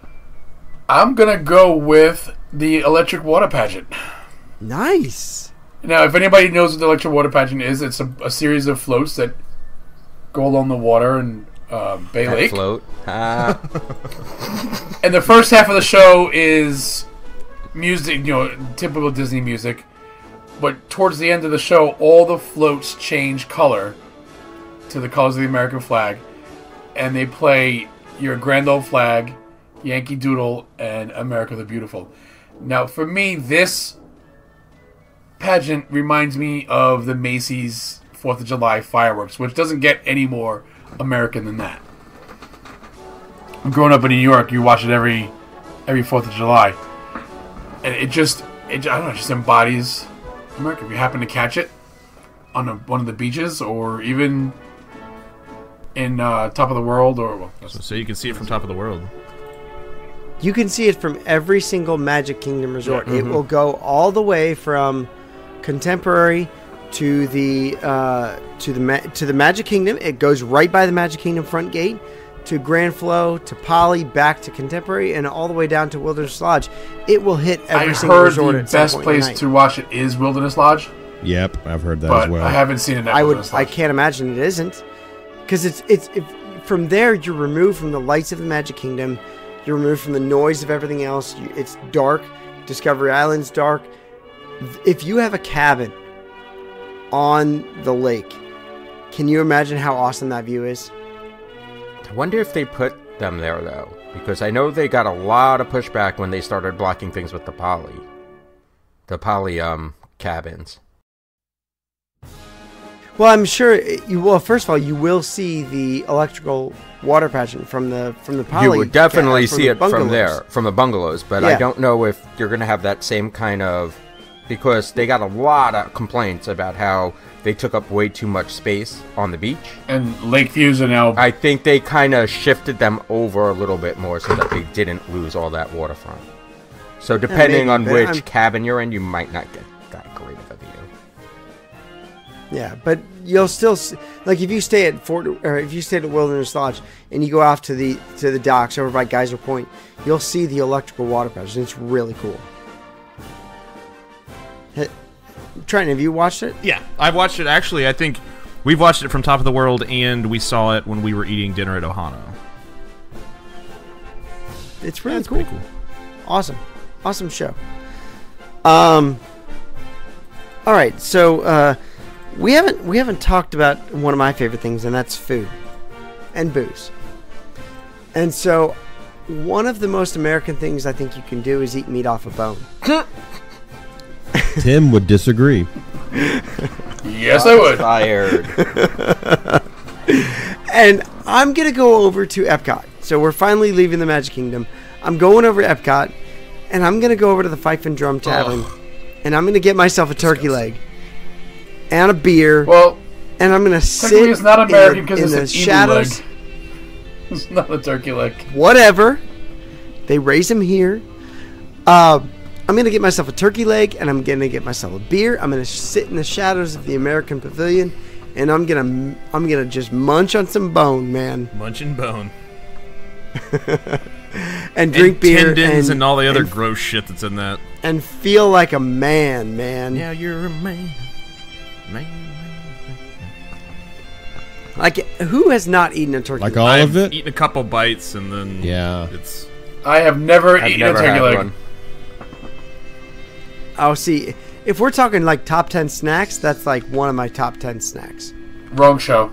I'm gonna go with the electric water pageant. Nice. Now, if anybody knows what the electric water pageant is, it's a, a series of floats that go along the water in uh, Bay That Lake. float. Ah. And the first half of the show is music, you know, typical Disney music. But towards the end of the show, all the floats change color to the colors of the American flag, and they play Your Grand Old Flag, Yankee Doodle, and America the Beautiful. Now, for me, this pageant reminds me of the Macy's fourth of July fireworks, which doesn't get any more American than that. Growing up in New York, you watch it every every fourth of July. And it just, it, I don't know, it just embodies America. If you happen to catch it on a, one of the beaches, or even in uh, Top of the World, or well, So, so you can see it from top of the world. You can see it from every single Magic Kingdom resort. It will go all the way from contemporary to the uh, to the Ma- to the Magic Kingdom. It goes right by the Magic Kingdom front gate to Grand Flow to Poly, back to contemporary, and all the way down to Wilderness Lodge. It will hit every I single heard resort the at some best point in the place night. to watch it is Wilderness Lodge, Yep, I've heard that but as well. I haven't seen it at I would. Wilderness I Lodge. can't imagine it isn't, because it's it's if, from there you're removed from the lights of the Magic Kingdom. You're removed from the noise of everything else. You, it's dark. Discovery Island's dark. If you have a cabin on the lake, can you imagine how awesome that view is? I wonder if they put them there, though. Because I know they got a lot of pushback when they started blocking things with the poly. The poly, um, cabins. Well, I'm sure it- you will. First of all, you will see the electrical water pageant from the from the poly. You would definitely ca- from see the it from bungalows. there, from the bungalows. But I Yeah. don't know if you're going to have that same kind of... Because they got a lot of complaints about how they took up way too much space on the beach. And lake views are now. I think they kind of shifted them over a little bit more so that they didn't lose all that waterfront. So depending maybe, on but which I'm- cabin you're in, you might not get that great of a view. Yeah, but you'll still s- like if you stay at Fort or if you stay at Wilderness Lodge and you go off to the to the docks over by Geyser Point, you'll see the electrical water pageant. It's really cool. Hey, Trent, have you watched it? Yeah, I've watched it. Actually, I think we've watched it from Top of the World, and we saw it when we were eating dinner at Ohana. It's really That's cool. pretty cool. Awesome. awesome show. Um. All right, so uh, we haven't we haven't talked about one of my favorite things, and that's food and booze. And so, one of the most American things I think you can do is eat meat off a bone. Tim would disagree. Yes, I would. Fired. And I'm going to go over to Epcot. So we're finally leaving the Magic Kingdom. I'm going over to Epcot, and I'm going to go over to the Fife and Drum Tavern, Ugh. and I'm going to get myself a turkey leg and a beer, Well, and I'm going to sit technically it's not American in, because in it's the an shadows. eagle leg. It's not a turkey leg. Whatever. They raise them here. Uh, I'm going to get myself a turkey leg, and I'm going to get myself a beer. I'm going to sit in the shadows of the American Pavilion, and I'm going to I'm going to just munch on some bone, man. Munch and bone. And drink and beer tendons and, and all the other and, gross shit that's in that. and feel like a man, man. Yeah, you're a man. Man. Like, who has not eaten a turkey Like leg? all I've of it? eaten a couple bites and then Yeah. it's I have never I've eaten never a turkey had leg. one. Oh, see, if we're talking like top ten snacks, that's like one of my top ten snacks. Wrong show.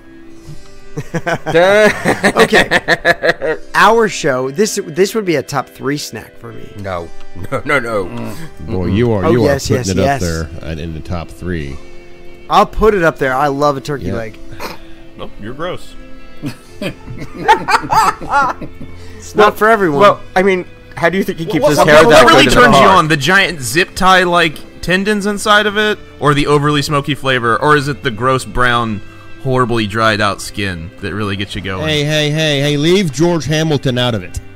Okay, our show. This this would be a top three snack for me. No, no, no, no. Boy, you are Oh, you yes, are putting yes, it up yes. there uh, in the top three. I'll put it up there. I love a turkey Yeah. leg. oh, you're gross. It's not for everyone. Well, I mean, how do you think he keeps his What, hair what that really good in the turns you park? on? The giant zip tie like tendons inside of it, or the overly smoky flavor, or is it the gross brown, horribly dried out skin that really gets you going? Hey, hey, hey, hey! Leave George Hamilton out of it.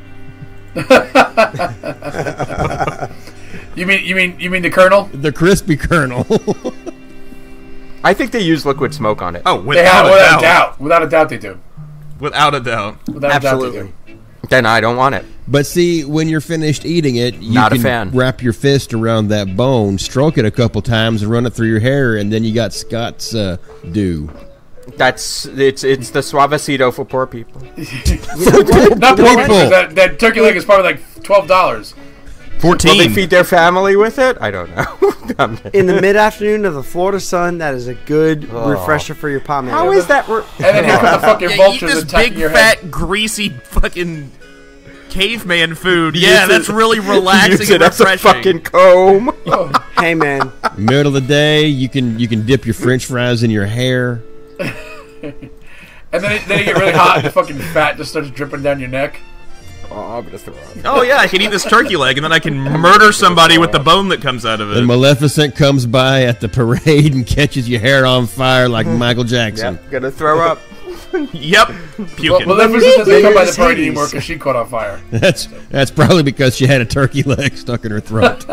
You mean you mean you mean the Colonel? The crispy kernel. I think they use liquid smoke on it. Oh, They have, without a without doubt. a doubt. Without a doubt, they do. Without a doubt. Without Absolutely. a doubt, they do. Then I don't want it. But see, when you're finished eating it, you Not a can fan. wrap your fist around that bone, stroke it a couple times, and run it through your hair, and then you got Scott's uh, dew. That's it's it's the suavecito for poor people. Not poor People. people. That, that turkey leg is probably like twelve dollars. Fourteen. Will they feed their family with it? I don't know. I'm- in the mid afternoon of the Florida sun, that is a good Oh. refresher for your pomade. How is that? Re- And then here come the fucking Yeah, eat vultures this attacking big, your fat, head. greasy, fucking caveman food. Use Yeah, it- that's really relaxing use it and as a refreshing. fucking comb. Hey, man. Middle of the day, you can you can dip your French fries in your hair. And then it, then you get really hot and the fucking fat just starts dripping down your neck. Oh, I'm gonna throw up. Oh yeah, I can eat this turkey leg, and then I can murder somebody with the bone that comes out of it. And Maleficent comes by at the parade and catches your hair on fire like Michael Jackson. Yep, gonna throw up. Yep, Well, puking. Maleficent doesn't come by the Hades. party anymore because she caught on fire. That's that's probably because she had a turkey leg stuck in her throat.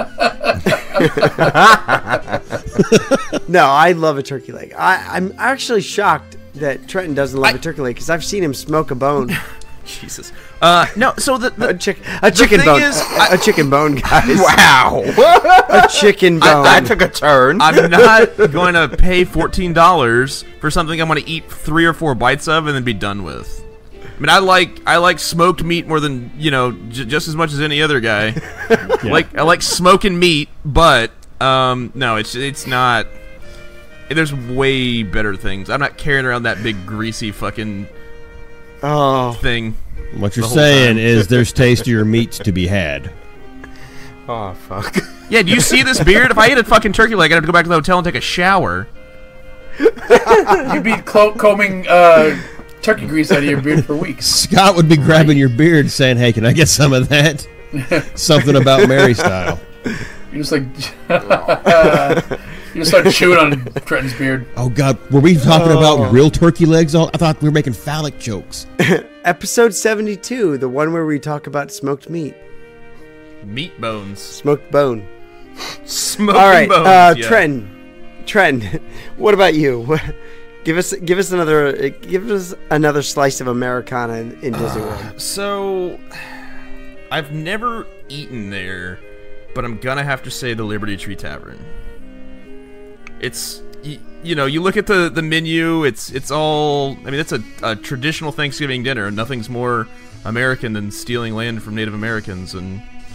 No, I love a turkey leg. I, I'm actually shocked that Trenton doesn't love I- a turkey leg because I've seen him smoke a bone. Jesus. Uh, no. So the, the A, chick, a chicken thing bone. is, a, a chicken bone, guys. Wow, A chicken bone. that took a turn. I'm not going to pay fourteen dollars for something I'm going to eat three or four bites of and then be done with. I mean, I like I like smoked meat more than you know, j- just as much as any other guy. Like I like smoking meat, but um, no, it's it's not. There's way better things. I'm not carrying around that big greasy fucking Oh, thing. What you're The whole saying time. is there's tastier meats to be had. Oh fuck. Yeah, do you see this beard? If I ate a fucking turkey leg, I'd have to go back to the hotel and take a shower. You'd be clo- combing uh, turkey grease out of your beard for weeks. Scott would be grabbing your beard saying, hey, can I get some of that? Something about Mary style. You just like you just start chewing on Trenton's beard. Oh, God. Were we talking about real turkey legs? All I thought we were making phallic jokes. episode seventy-two, the one where we talk about smoked meat, Meat bones. smoked bone. Smoking All right, bones. uh, yeah. Trenton, Trenton, what about you? What- Give us, give us another, uh, give us another slice of Americana in, in Disney World. So, I've never eaten there, but I'm gonna have to say the Liberty Tree Tavern. It's, you, you know, you look at the, the menu, it's it's all, I mean, it's a, a traditional Thanksgiving dinner. Nothing's more American than stealing land from Native Americans and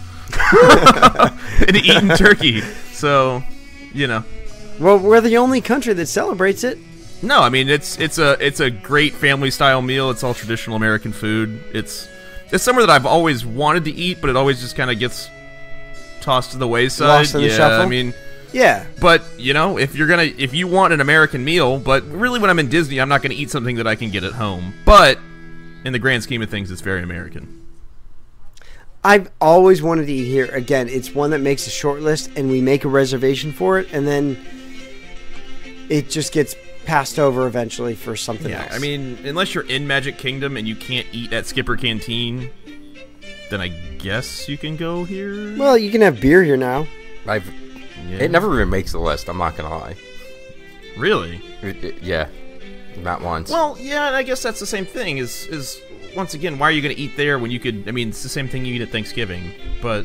and eating turkey. So, you know. Well, we're the only country that celebrates it. No, I mean it's it's a it's a great family style meal. It's all traditional American food. It's it's somewhere that I've always wanted to eat, but it always just kind of gets tossed to the wayside. Lost in the yeah, shuffle? I mean, Yeah. but you know, if you're gonna if you want an American meal, but really when I'm in Disney, I'm not gonna eat something that I can get at home. But in the grand scheme of things, it's very American. I've always wanted to eat here. Again, it's one that makes a short list, and we make a reservation for it, and then it just gets passed over eventually for something Yeah, else. I mean, unless you're in Magic Kingdom and you can't eat at Skipper Canteen, then I guess you can go here. well, you can have beer here now. I've. Yeah. It never really makes the list. I'm not gonna lie. Really? It- it- yeah, not once. Well, yeah, and I guess that's the same thing. Is is once again, why are you going to eat there when you could? I mean, it's the same thing you eat at Thanksgiving, but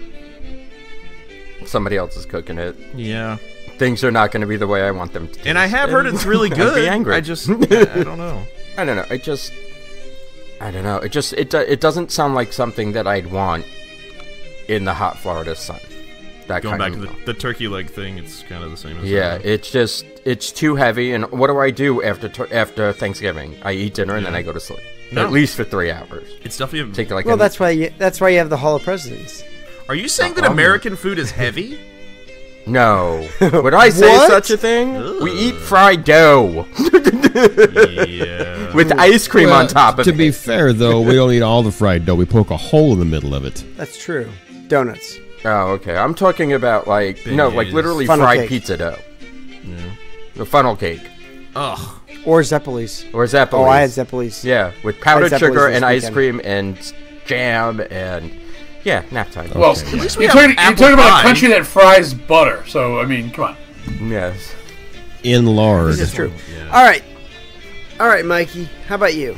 Somebody else is cooking it. yeah. Things are not going to be the way I want them to. And I have heard it's really I'd good. be angry. I just, I, I don't know. I don't know. It just. I don't know. It just it do- it doesn't sound like something that I'd want in the hot Florida sun. That Going back kind to of the, the turkey leg thing, it's kind of the same as Yeah, that. it's just it's too heavy. And what do I do after tur- after Thanksgiving? I eat dinner and then I go to sleep. No. At least for three hours. It's definitely. Take like Well, a, that's why you, that's why you have the Hall of Presidents. Are you saying that Uh-uh. American food is heavy? no. Would I say What? such a thing? We eat fried dough Yeah. with ice cream Well, on top of to it. be fair, though, we don't eat all the fried dough. We poke a hole in the middle of it. That's true. Donuts. Oh, okay. I'm talking about like no, like Beignets. literally Funnel fried cake. pizza dough. The funnel cake Ugh. Or Zeppelis. or Zeppelis. Oh, I had Zeppelis. Yeah, with powdered Zeppelis sugar this and ice weekend. cream and jam and yeah, nap time. Well, Okay. At least we you're have talking, you're apple talking about pie. a country that fries butter. So I mean, come on. Yes. In lard. This is true. All right. All right, Mikey. How about you?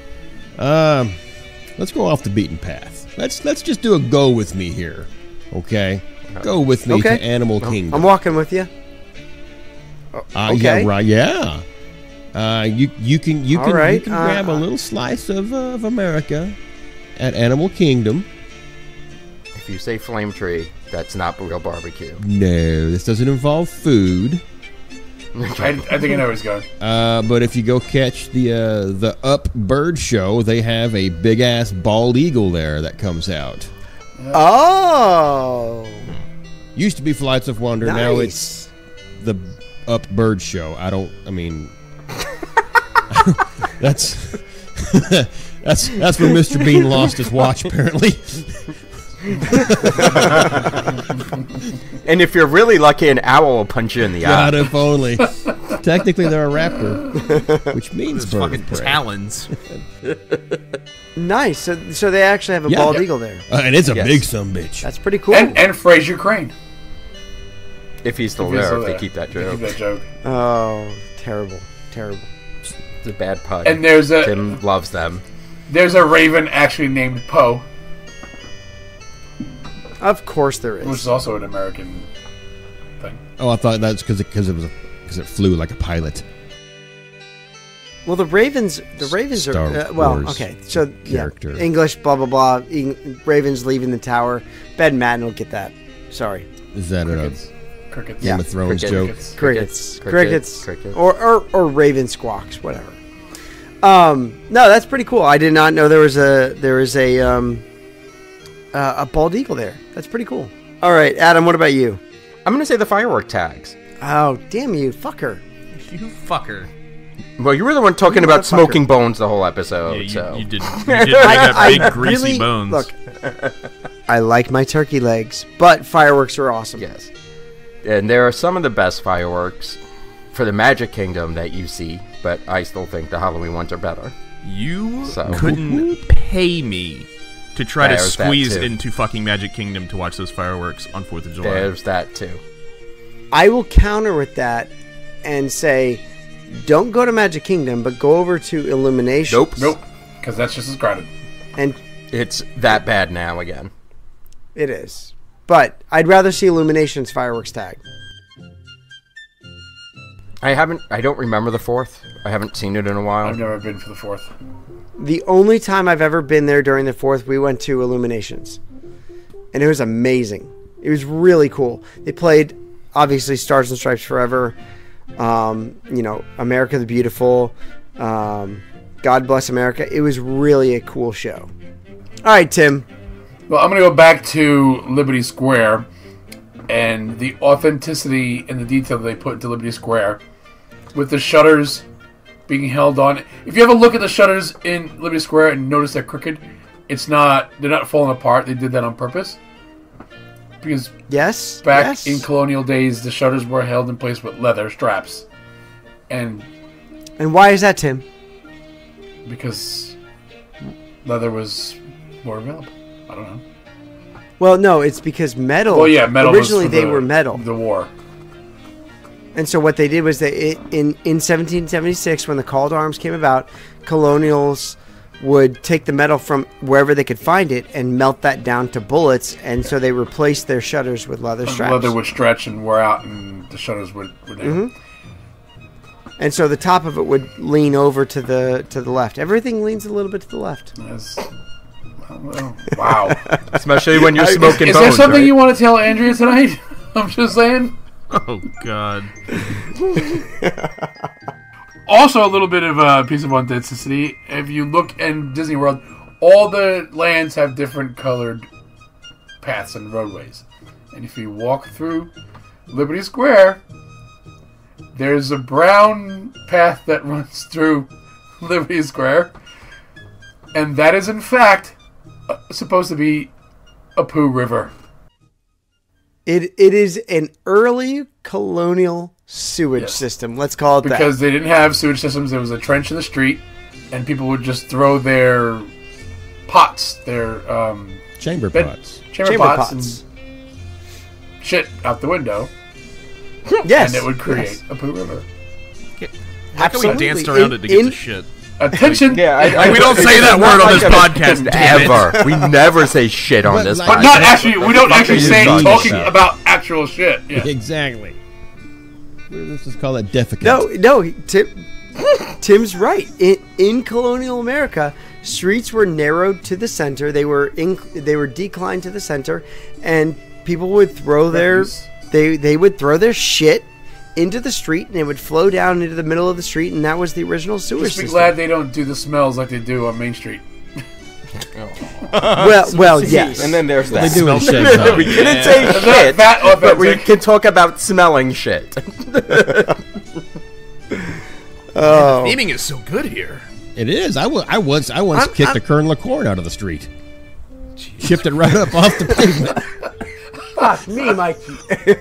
Um, let's go off the beaten path. Let's let's just do a go with me here, okay? Go with me Okay. to Animal Kingdom. I'm walking with you. Uh, okay. Yeah, right. Yeah. Uh, you you can you All can you right, can uh, grab a little slice of uh, of America at Animal Kingdom. If you say flame tree, that's not real barbecue. No, this doesn't involve food. I, I think I know where he's going. Uh, but if you go catch the uh, the Up Bird Show, they have a big ass bald eagle there that comes out. Oh. Used to be Flights of Wonder. Now it's Nice. the Up Bird Show. I don't. I mean, that's that's that's where Mister Bean lost his watch. Apparently, And if you're really lucky, an owl will punch you in the God, eye. if only. Technically, they're a raptor, which means Those bird fucking of prey. talons. Nice. So, so they actually have a Yeah. bald Yeah. eagle there. Uh, and it's a Yes. big sumbitch. That's pretty cool. And and Fraser Crane. If he's still If he's there, still if they there. keep that They joke. Keep that joke. oh, terrible, terrible. It's a bad pun. And there's a Tim loves them. there's a raven actually named Poe, Of course there which is. is also an American thing. Oh, I thought that's because because it, was because it flew like a pilot. Well, the Ravens, the Ravens are Star uh, well. Wars Okay, so character. yeah, English, blah blah blah. Eng- Ravens leaving the tower. Ben Madden will get that. Sorry, Is that a Crickets. Crickets. Game of Thrones Cricket. joke? Crickets. crickets, Crickets, crickets, crickets. or, or or Raven squawks, whatever. Um, no, that's pretty cool. I did not know there was a there was a um uh, a bald eagle there. That's pretty cool. All right, Adam, what about you? I'm gonna say the firework tags. Oh, damn you, fucker! You fucker. Well, you were the one talking You about motherfucker. smoking bones the whole episode. Yeah, you, so you did. You did bring up big greasy really- bones. Look, I like my turkey legs, but fireworks are awesome. yes, and there are some of the best fireworks for the Magic Kingdom that you see, but I still think the Halloween ones are better. You So- couldn't pay me to try to There's that squeeze too. into fucking Magic Kingdom to watch those fireworks on fourth of July. There's that too. I will counter with that and say, don't go to Magic Kingdom, but go over to Illumination. Nope, Nope, because that's just as crowded. And It's that bad now again. it is. But I'd rather see Illumination's fireworks tag. I haven't. I don't remember the fourth. I haven't seen it in a while. I've never been for the fourth. The only time I've ever been there during the fourth, we went to Illuminations. and it was amazing. It was really cool. They played, obviously, Stars and Stripes Forever, um, you know, America the Beautiful, um, God Bless America. It was really a cool show. All right, Tim. Well, I'm going to go back to Liberty Square and the authenticity and the detail they put into Liberty Square with the shutters being held on. If you ever look at the shutters in Liberty Square and notice they're crooked, it's not, they're not falling apart. They did that on purpose. Because yes, back yes. in colonial days, the shutters were held in place with leather straps. And and why is that, Tim? Because leather was more available. I don't know. Well, no, it's because metal. Well, yeah, metal. Originally, was for they the, were metal. The war. And so what they did was they it, in in seventeen seventy-six, when the call to arms came about, colonials would take the metal from wherever they could find it and melt that down to bullets, and so they replaced their shutters with leather The straps. leather would stretch and wear out, and the shutters would. would Mm-hmm. And so the top of it would lean over to the to the left. Everything leans a little bit to the left. Yes. Well, wow. Especially when you're smoking Is bones, there something right? you want to tell Andrea tonight? I'm just saying. Oh, God. Also, a little bit of a piece of authenticity. If you look in Disney World, all the lands have different colored paths and roadways. And if you walk through Liberty Square, there's a brown path that runs through Liberty Square. And that is, in fact, uh, supposed to be a Pooh River. It it is an early colonial sewage Yes. system. Let's call it Because that. they didn't have sewage systems. There was a trench in the street, and people would just throw their pots, their um, Chamber bed- pots. chamber, Chamber pots, pots. and shit out the window, Yes, and it would create yes. a Pooh River. How can we Absolutely. danced around In- it to get in- the shit? Attention! Yeah, I, I, We don't it's say that not word on like this a- podcast, damn it. Ever. We never say shit on But this like- But podcast. not actually. We don't actually Fucking say sucks. talking stuff. about actual shit. Yeah. Exactly. Let's just call it defecate. No, no, Tim, Tim's right. In, in colonial America, streets were narrowed to the center. They were in, they were declined to the center, and people would throw their Refuse. they they would throw their shit into the street, and it would flow down into the middle of the street, and that was the original sewer Just be system. glad they don't do the smells like they do on Main Street. well, well, yes. And then there's They that. do in Shanghai. We didn't say Is that shit, that but we authentic? can talk about smelling shit. Oh, Theming is so good here. It is. I wa- I once I once I'm- kicked I'm- a kernel of corn out of the street. Shipped it right up off the pavement. fuck me, Mikey.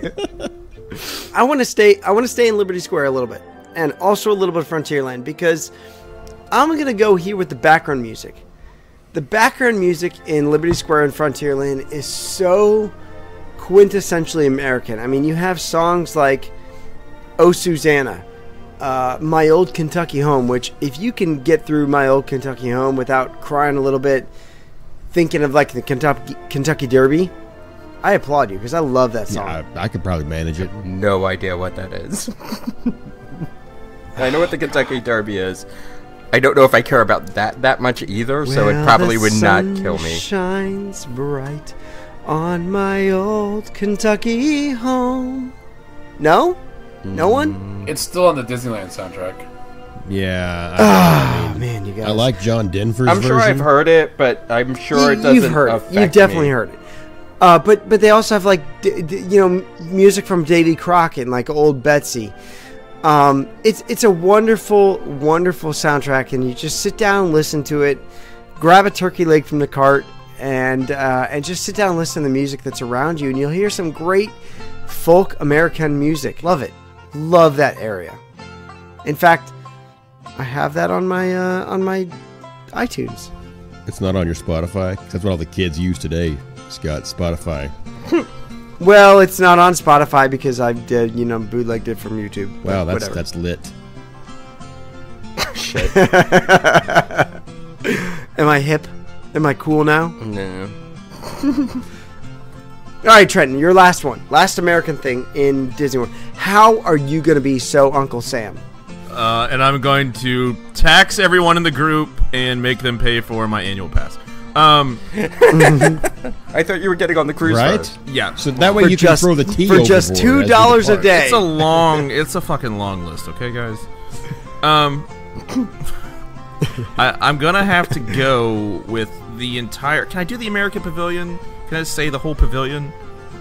I want to stay. I want to stay in Liberty Square a little bit, and also a little bit of Frontierland, because I'm gonna go here with the background music. The background music in Liberty Square and Frontierland is so quintessentially American. I mean, you have songs like "Oh Susanna," uh, "My Old Kentucky Home," which, if you can get through "My Old Kentucky Home" without crying a little bit, thinking of like the Kentucky Kentucky Derby, I applaud you, because I love that song. Yeah, I, I could probably manage it. No idea what that is. I know what the Kentucky Derby is. I don't know if I care about that that much either, so it Well, probably the would not sun kill me. Shines bright on my old Kentucky home. No? No one? It's still on the Disneyland soundtrack. Yeah. I, Ah, I mean, man, you guys. I like John Denver's I'm sure version. I've heard it, but I'm sure it You- doesn't You've heard it. affect You've definitely me. heard it. Uh, but but they also have like d- d- you know m- music from Davy Crockett, and like Old Betsy. Um, it's it's a wonderful wonderful soundtrack, and you just sit down and listen to it. Grab a turkey leg from the cart, and uh, and just sit down and listen to the music that's around you, and you'll hear some great folk American music. Love it, love that area. In fact, I have that on my uh, on my iTunes. It's not on your Spotify. 'Cause that's what all the kids use today. Scott, Spotify. Well, it's not on Spotify because I did, you know, bootlegged it from YouTube. Wow, but that's whatever. that's lit. Shit. Am I hip? Am I cool now? No. All right, Trenton, your last one. Last American thing in Disney World. How are you going to be so Uncle Sam? Uh, and I'm going to tax everyone in the group and make them pay for my annual pass. Um, I thought you were getting on the cruise Right? first. Yeah. So that way For you just- can throw the tea for just overboard two as we dollars a depart. day. It's a long, it's a fucking long list, okay, guys? Um, I, I'm gonna have to go with the entire. Can I do the American Pavilion? Can I say the whole pavilion?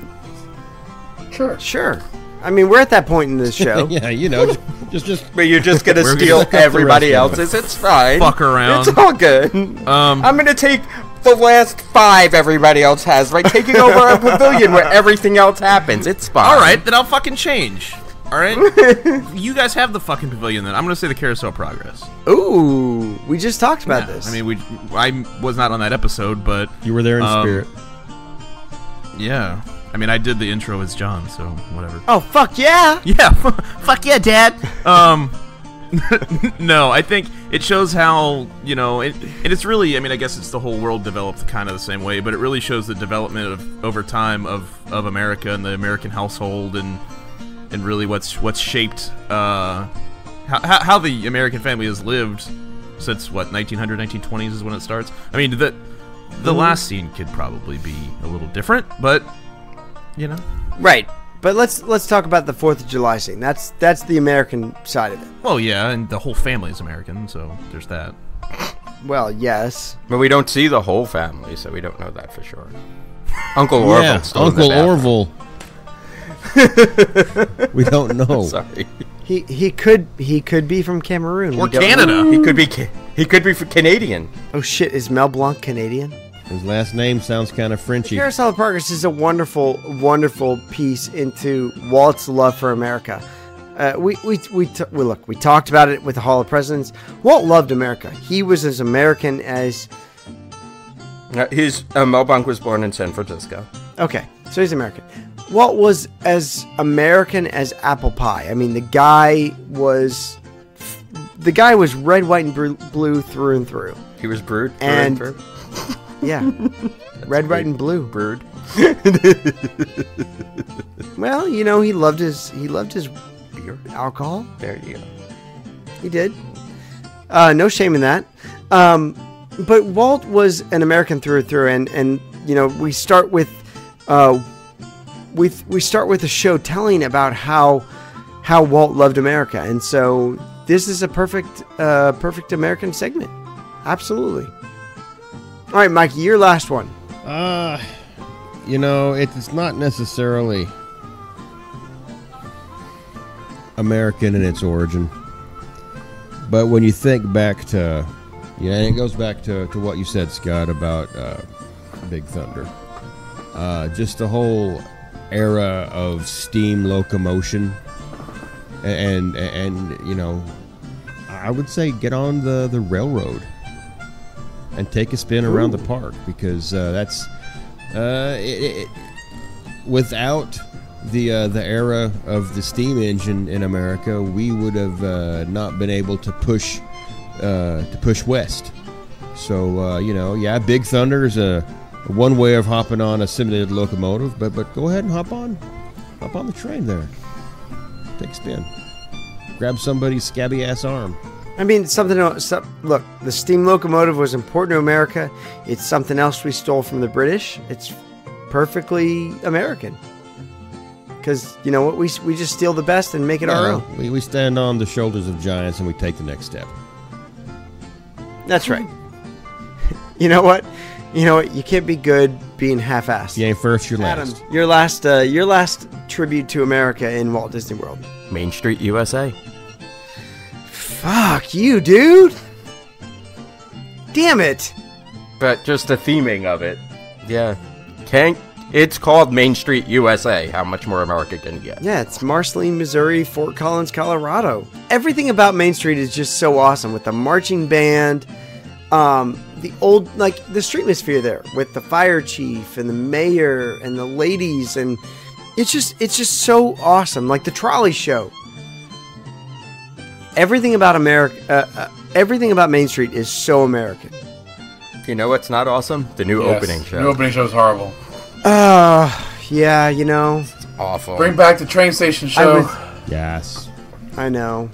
Sure. Sure. I mean, we're at that point in this show. Yeah, you know, just just, just But you're just gonna We're gonna steal suck up the everybody rest of else's. It's fine. Fuck around. It's all good. Um, I'm gonna take the last five everybody else has by taking over a pavilion where everything else happens. It's fine. all right, then I'll fucking change. All right, you guys have the fucking pavilion. Then I'm gonna say the Carousel Progress. Ooh, we just talked about Yeah, this. I mean, we. I was not on that episode, but you were there in Um, spirit. yeah. I mean, I did the intro as John, so whatever. oh fuck yeah! Yeah, fuck yeah, Dad. Um, no, I think it shows how, you know, it, and it's really, I mean, I guess it's the whole world developed kind of the same way, but it really shows the development of over time of, of America and the American household, and and really what's what's shaped uh, how how the American family has lived since what nineteen hundred, nineteen twenties is when it starts. I mean, the the last scene could probably be a little different, but you know. Right, but let's let's talk about the Fourth of July scene. That's that's the American side of it. Well, yeah, and the whole family is American, so there's that. Well, yes. But we don't see the whole family, so we don't know that for sure. Uncle Orville's Yeah, still in the Uncle bathroom. Orville. We don't know. Sorry. He he could he could be from Cameroon Or We don't Canada. know. He could be ca- he could be f- Canadian. Oh shit! Is Mel Blanc Canadian? His last name sounds kind of Frenchy. Carousel of Progress is a wonderful, wonderful piece into Walt's love for America. Uh, we we we, t- we look. We talked about it with the Hall of Presidents. Walt loved America. He was as American as. Uh, his uh, Mel Blanc was born in San Francisco. Okay, so he's American. Walt was as American as apple pie. I mean, the guy was. The guy was red, white, and br- blue through and through. He was brewed through And- and through. Yeah, red, white, and blue. Brewed. Well, you know, he loved his he loved his Beer. alcohol. There you go. He did. Uh, no shame in that. Um, but Walt was an American through and through, and and you know we start with, uh, we we start with a show telling about how how Walt loved America, and so this is a perfect uh, perfect American segment. Absolutely. All right, Mikey, your last one. Uh, you know, it's not necessarily American in its origin. But when you think back to, yeah, and it goes back to, to what you said, Scott, about uh, Big Thunder. Uh, just the whole era of steam locomotion. And, and, and, you know, I would say get on the, the railroad and take a spin around the park, because uh, that's uh, it, it, without the uh, the era of the steam engine in America, we would have uh, not been able to push uh, to push west. So uh, you know, yeah, Big Thunder is a, a one way of hopping on a simulated locomotive, but but go ahead and hop on hop on the train there, take a spin, grab somebody's scabby ass arm. I mean, something else. Look, the steam locomotive was important to America. It's something else we stole from the British. It's perfectly American. Because, you know what, we, we just steal the best and make it our Yeah, own. we, we stand on the shoulders of giants and we take the next step. That's right. You know what? You know what? You can't be good being half-assed. You ain't first, you're Adam, last. your last, uh, your last tribute to America in Walt Disney World. Main Street, U S A. Fuck you, dude. Damn it. But just the theming of it. Yeah. Can't. It's called Main Street, U S A. How much more America can you get? Yeah, it's Marceline, Missouri, Fort Collins, Colorado. Everything about Main Street is just so awesome, with the marching band, um, the old, like, the streetmosphere there, with the fire chief and the mayor and the ladies, and it's just, it's just so awesome. Like the trolley show. Everything about America, uh, uh, everything about Main Street is so American. You know what's not awesome? The new Yes. opening show. New opening show is horrible. Uh, yeah, you know, Awful. Bring back the train station I show. was- Yes. I know.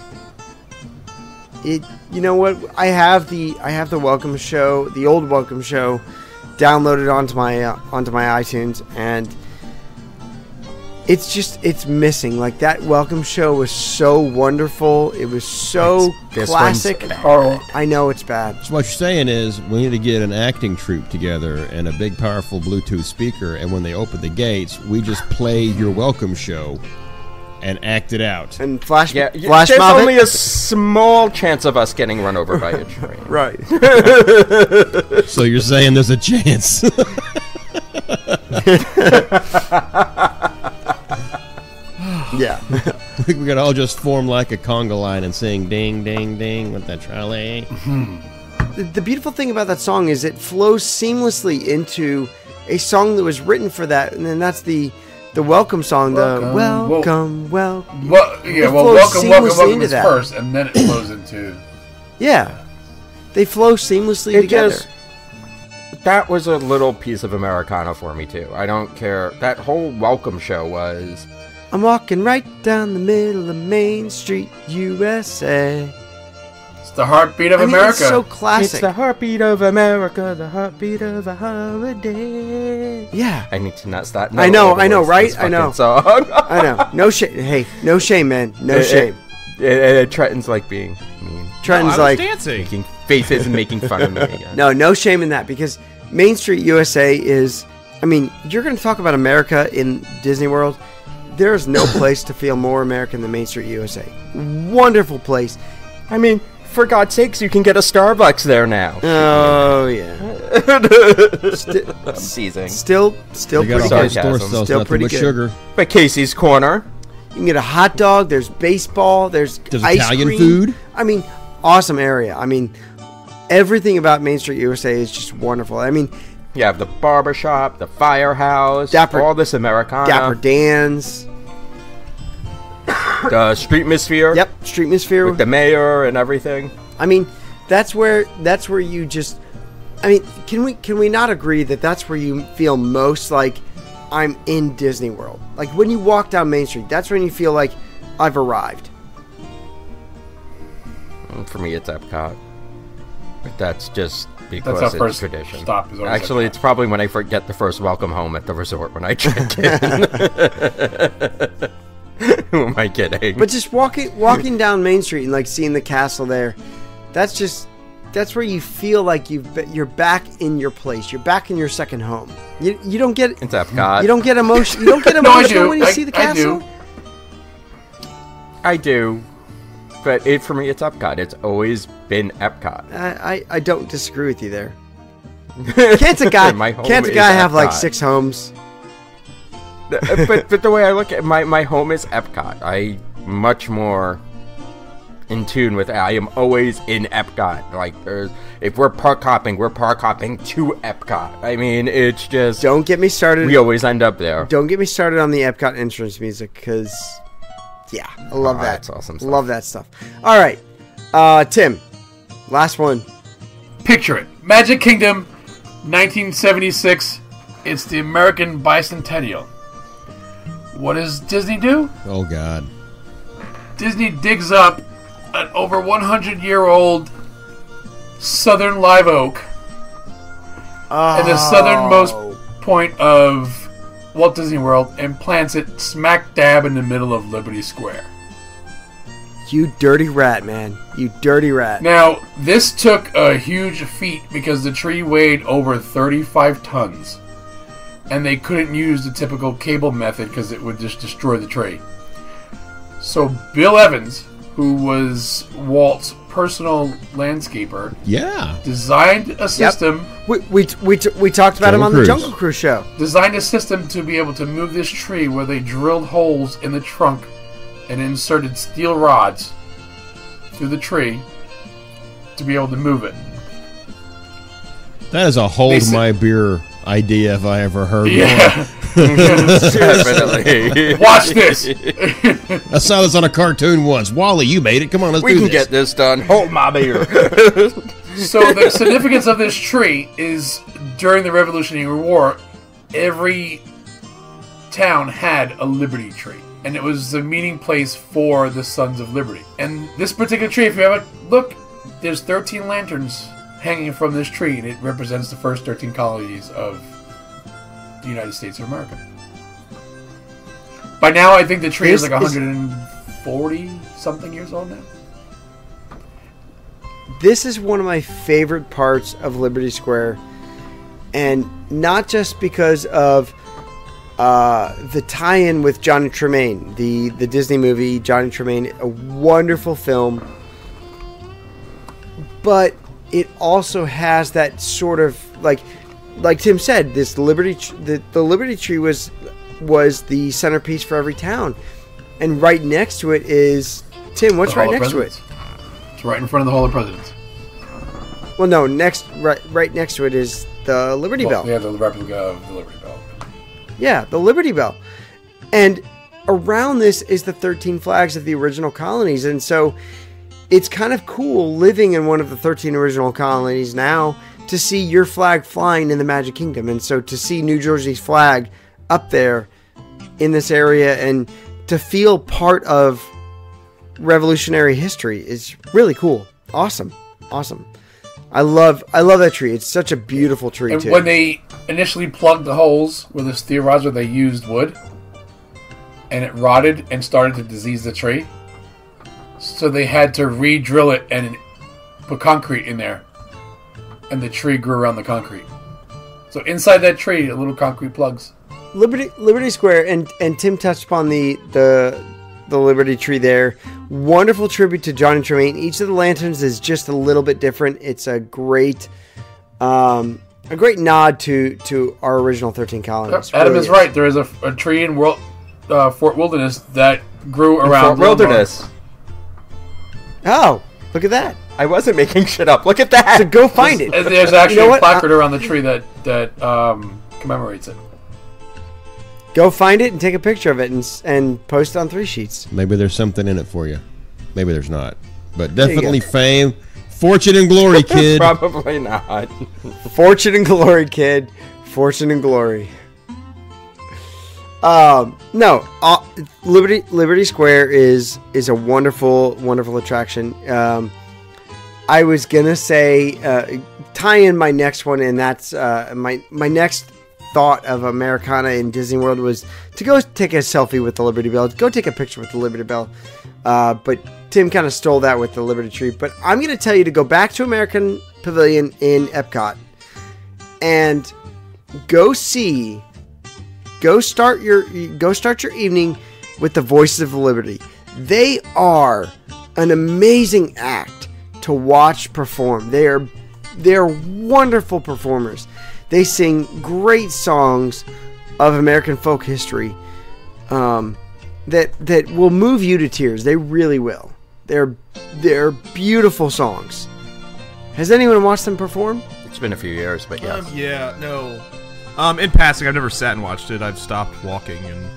It. You know what? I have the I have the welcome show, the old welcome show, downloaded onto my uh, onto my iTunes, and it's just it's missing. Like that welcome show was so wonderful. It was so This classic. one's bad. I know it's bad. So what you're saying is we need to get an acting troupe together and a big, powerful Bluetooth speaker, and when they open the gates, we just play your welcome show and act it out. And flash, Yeah, flash there's mob it. only a small chance of us getting run over by a train. Right. So you're saying there's a chance? Yeah. We could all just form like a conga line and sing ding, ding, ding with that trolley. the, the beautiful thing about that song is it flows seamlessly into a song that was written for that, and then that's the the welcome song. Welcome. The welcome, welcome. Well, yeah, It well, flows welcome, welcome, seamlessly welcome into is that. first, and then it flows into. Yeah, they flow seamlessly It together. just- That was a little piece of Americana for me, too. I don't care. That whole welcome show was... I'm walking right down the middle of Main Street, U S A. It's the heartbeat of I mean, America. it's so It's classic. the heartbeat of America, the heartbeat of a holiday. Yeah, I need to not start. I know, I know, right? I know. Song. I know. No shame. Hey, no shame, man. No It- it- shame. It, it, Trenton's like being mean, Trenton's I was like, dancing. making faces and making fun of me again. no, no shame in that, because Main Street U S A is, I mean, you're going to talk about America in Disney World. There's no place to feel more American than Main Street U S A. Wonderful place. I mean, for God's sakes, you can get a Starbucks there now. Oh, yeah. Sti- I'm teasing. still, still They got pretty all good. the store Sarcasm. sells Still nothing pretty but good. sugar. But Casey's Corner. You can get a hot dog. There's baseball. There's, There's ice Italian cream. food. I mean, awesome area. I mean, everything about Main Street U S A is just wonderful. I mean, You have the barbershop, the firehouse, Dapper- all this Americana. Dapper Dan's. The Streetmosphere. Yep, Streetmosphere. With the mayor and everything. I mean, that's where that's where you just. I mean, can we can we not agree that that's where you feel most like I'm in Disney World? Like when you walk down Main Street, that's when you feel like I've arrived. And for me, it's Epcot. But that's just because That's our it's first tradition. stop is always Actually, Epcot. it's probably when I forget the first welcome home at the resort when I check in. Who am I kidding? But just walking walking down Main Street and like seeing the castle there, that's just that's where you feel like you've be, you're back in your place. You're back in your second home. You you don't get it's Epcot. you don't get emotion. You don't get No, I emotional do. when you I- see the I do. castle. I do. But it for me, it's Epcot. It's always been Epcot. I, I, I don't disagree with you there. Can't a guy My home can't a is guy have like Epcot. six homes? but but the way I look at my my home is Epcot. I much more in tune with. I am always in Epcot. Like there's if we're park hopping, we're park hopping to Epcot. I mean, it's just Don't get me started. we always end up there. Don't get me started on the Epcot entrance music, because yeah, I love Oh, that. that's awesome stuff. Love that stuff. All right, uh, Tim, last one. Picture it. Magic Kingdom, nineteen seventy-six. It's the American Bicentennial. What does Disney do? Oh God. Disney digs up an over one hundred year old southern live oak Oh, at the southernmost point of Walt Disney World and plants it smack dab in the middle of Liberty Square. you dirty rat, man! You dirty rat. Now, this took a huge feat because the tree weighed over thirty-five tons. And they couldn't use the typical cable method because it would just destroy the tree. So Bill Evans, who was Walt's personal landscaper, Yeah. designed a system We we we, t- we talked about him Jungle on the Cruise. Jungle Cruise show. designed a system to be able to move this tree where they drilled holes in the trunk and inserted steel rods through the tree to be able to move it. That is a hold They said- my beer idea if I ever heard Yeah. Definitely. Watch this. one. I saw this on a cartoon once. Wally, you made it. Come on, let's we do can this. get this done. Hold my beer. So the significance of this tree is during the Revolutionary War, every town had a Liberty tree. And it was the meeting place for the Sons of Liberty. And this particular tree, if you have a look, there's thirteen lanterns hanging from this tree, and it represents the first thirteen colonies of the United States of America. By now, I think the tree This is like is- one hundred forty something years old now. This is one of my favorite parts of Liberty Square, and not just because of uh, the tie-in with Johnny Tremaine, the the Disney movie Johnny Tremaine, a wonderful film, but it also has that sort of like, like Tim said, this Liberty tr- the the Liberty Tree was was the centerpiece for every town, and right next to it is Tim. What's The right Hall of next to it? Presidents. It's right in front of the Hall of Presidents. Well, no, next right right next to it is the Liberty Well, Bell. yeah, the replica of the Liberty Bell. Yeah, the Liberty Bell. And around this is the thirteen flags of the original colonies. And so it's kind of cool living in one of the thirteen original colonies now to see your flag flying in the Magic Kingdom. And so to see New Jersey's flag up there in this area and to feel part of revolutionary history is really cool. Awesome. Awesome. I love I love that tree. It's such a beautiful tree, And too. when they initially plugged the holes where the steel rods were, they used wood, and it rotted and started to disease the tree. So they had to re-drill it and put concrete in there, and the tree grew around the concrete. So inside that tree, are little concrete plugs. Liberty Liberty Square, and, and Tim touched upon the, the the Liberty Tree there. Wonderful tribute to Johnny Tremaine. Each of the lanterns is just a little bit different. It's a great um, a great nod to, to our original thirteen colonies. Adam Really is right. There is a, a tree in World, uh, Fort Wilderness that grew around Fort Wilderness. Oh, look at that. I wasn't making shit up. Look at that. So go find it. And there's actually You know a what? placard around the tree that that um, commemorates it. Go find it and take a picture of it and, s- and post it on Three Sheets. Maybe there's something in it for you. Maybe there's not. But you definitely go. fame, fortune, and glory, kid. Probably not. Fortune and glory, kid. Fortune and glory. Um, no, uh, Liberty Liberty Square is is a wonderful, wonderful attraction. Um, I was gonna say uh, tie in my next one, and that's uh, my my next thought of Americana in Disney World was to go take a selfie with the Liberty Bell. Go take a picture with the Liberty Bell. Uh, but Tim kind of stole that with the Liberty Tree. But I'm gonna tell you to go back to American Pavilion in Epcot and go see. Go start your go start your evening with the Voices of Liberty. They are an amazing act to watch perform. They are they are wonderful performers. They sing great songs of American folk history um, that that will move you to tears. They really will. They're they're beautiful songs. Has anyone watched them perform? It's been a few years, but yes. Um, yeah, no. Um, in passing, I've never sat and watched it. I've stopped walking and.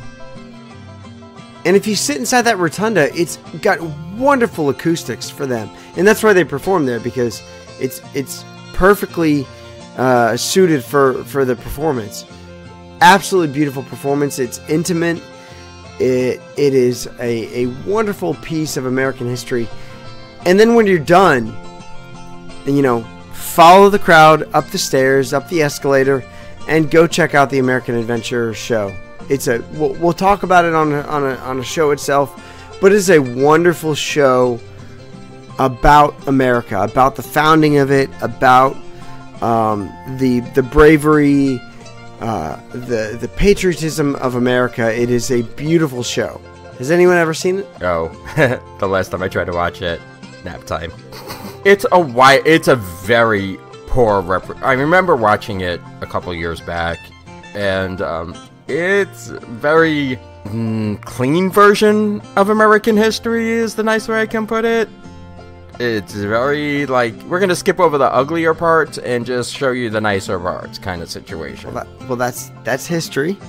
And if you sit inside that rotunda, it's got wonderful acoustics for them, and that's why they perform there, because it's it's perfectly uh, suited for for the performance. Absolutely beautiful performance. It's intimate. It it is a, a wonderful piece of American history. And then when you're done, and you know, follow the crowd up the stairs, up the escalator, and go check out the American Adventure show. It's a we'll, we'll talk about it on a, on a on a show itself, but it's a wonderful show about America, about the founding of it, about um, the the bravery, uh, the the patriotism of America. It is a beautiful show. Has anyone ever seen it? Oh, the last time I tried to watch it, nap time. It's a why. It's a very poor rep. I remember watching it a couple years back, and um, it's very mm, clean version of American history is the nice way I can put it. It's very like we're gonna skip over the uglier parts and just show you the nicer parts kind of situation. Well, that, well that's that's history.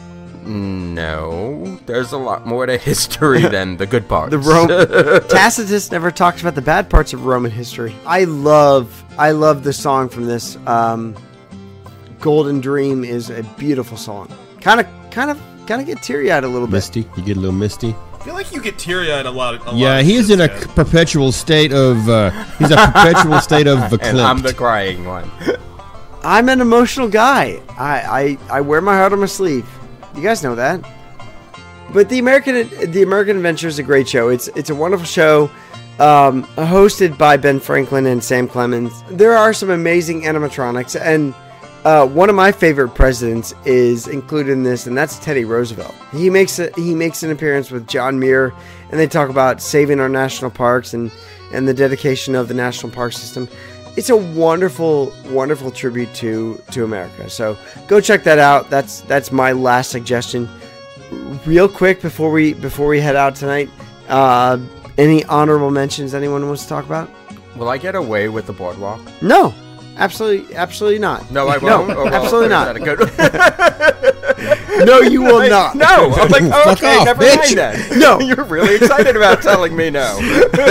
No, there's a lot more to history than the good parts. The Rome Tacitus never talks about the bad parts of Roman history. I love I love the song from this. Um, Golden Dream is a beautiful song. Kind of kind of kind of get teary eyed a little bit. Misty, you get a little misty. I feel like you get teary-eyed a lot. A Yeah, lot he is in a yeah. perpetual state of. Uh, he's a perpetual state of And verklempt. I'm the crying one. I'm an emotional guy. I, I, I wear my heart on my sleeve. You guys know that. But the American the American Adventure is a great show. It's it's a wonderful show, um, hosted by Ben Franklin and Sam Clemens. There are some amazing animatronics, and uh, one of my favorite presidents is included in this, and that's Teddy Roosevelt. He makes a, he makes an appearance with John Muir, and they talk about saving our national parks and and the dedication of the national park system. It's a wonderful, wonderful tribute to to America. So go check that out. That's that's my last suggestion. Real quick before we before we head out tonight, uh, any honorable mentions anyone wants to talk about? Will I get away with the boardwalk? No, absolutely, absolutely not. No, I won't. No, Oh, well, absolutely there's not. that a good- No, you will not. No, I'm like, Fuck okay, off, never bitch. mind then. No. You're really excited about telling me no.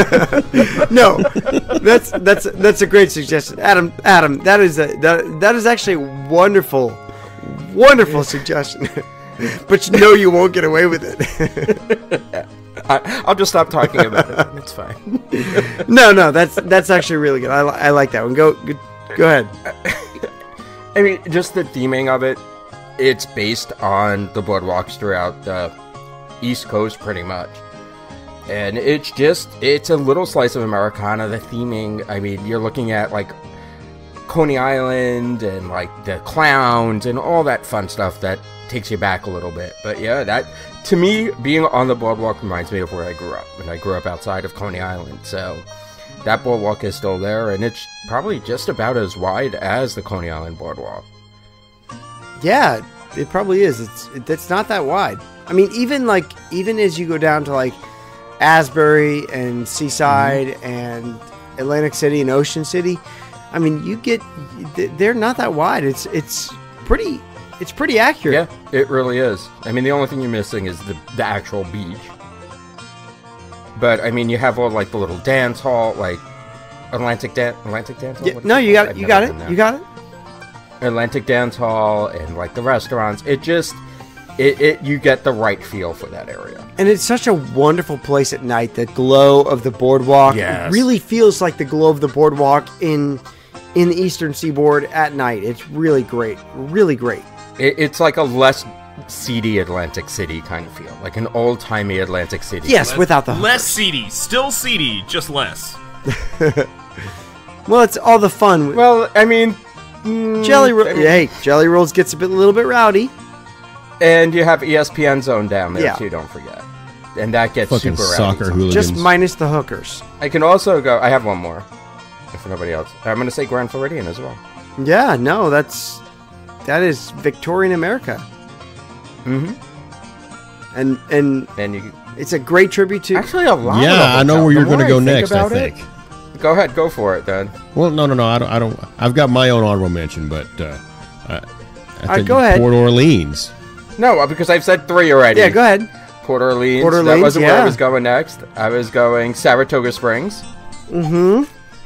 No, that's that's that's a great suggestion, Adam. Adam, that is a that, that is actually a wonderful, wonderful suggestion. But you know you won't get away with it. I, I'll just stop talking about it. It's fine. No, no, that's that's actually really good. I, li- I like that one. Go go, go ahead. I mean, just the theming of it, it's based on the boardwalks throughout the East Coast, pretty much. And it's just, it's a little slice of Americana. The theming, I mean, you're looking at, like, Coney Island and, like, the clowns and all that fun stuff that takes you back a little bit. But, yeah, that, to me, being on the boardwalk reminds me of where I grew up. And I grew up outside of Coney Island, so that boardwalk is still there, and it's probably just about as wide as the Coney Island boardwalk. Yeah, it probably is. It's it, it's not that wide. I mean, even like even as you go down to like Asbury and Seaside mm-hmm. and Atlantic City and Ocean City, I mean, you get they're not that wide. It's it's pretty it's pretty accurate. Yeah, it really is. I mean, the only thing you're missing is the the actual beach. But I mean, you have all like the little dance hall, like Atlantic dance, Atlantic dance hall. Yeah, no, you got it. You got it. You got it. Atlantic dance hall and like the restaurants. It just, it, it you get the right feel for that area. And it's such a wonderful place at night. The glow of the boardwalk Yes. it really feels like the glow of the boardwalk in in the Eastern Seaboard at night. It's really great. Really great. It, it's like a less seedy Atlantic City kind of feel, like an old timey Atlantic City. Yes, Less, without the less seedy, still seedy, just less. Well, it's all the fun. Well, I mean, mm, Jelly Roll. I mean, Hey, Jelly Rolls gets a bit, a little bit rowdy. and you have E S P N Zone down there Yeah. too. Don't forget, and that gets Fucking super soccer rowdy. hooligans. Just minus the hookers. I can also go. I have one more. If nobody else, I'm going to say Grand Floridian as well. Yeah, no, that's that is Victorian America, Mm-hmm. and and And you it's a great tribute to. actually a lot. Yeah, of the I know hotel. where you're The more going to go I next, I about it- think. Go ahead, go for it then. Well, no, no, no. I don't. I don't. I've got my own honorable mention, but uh, I, I right, think go ahead. Port Orleans. No, because I've said three already. Yeah, go ahead. Port Orleans. Port That Orleans, wasn't where yeah. I was going next. I was going Saratoga Springs. Mm-hmm.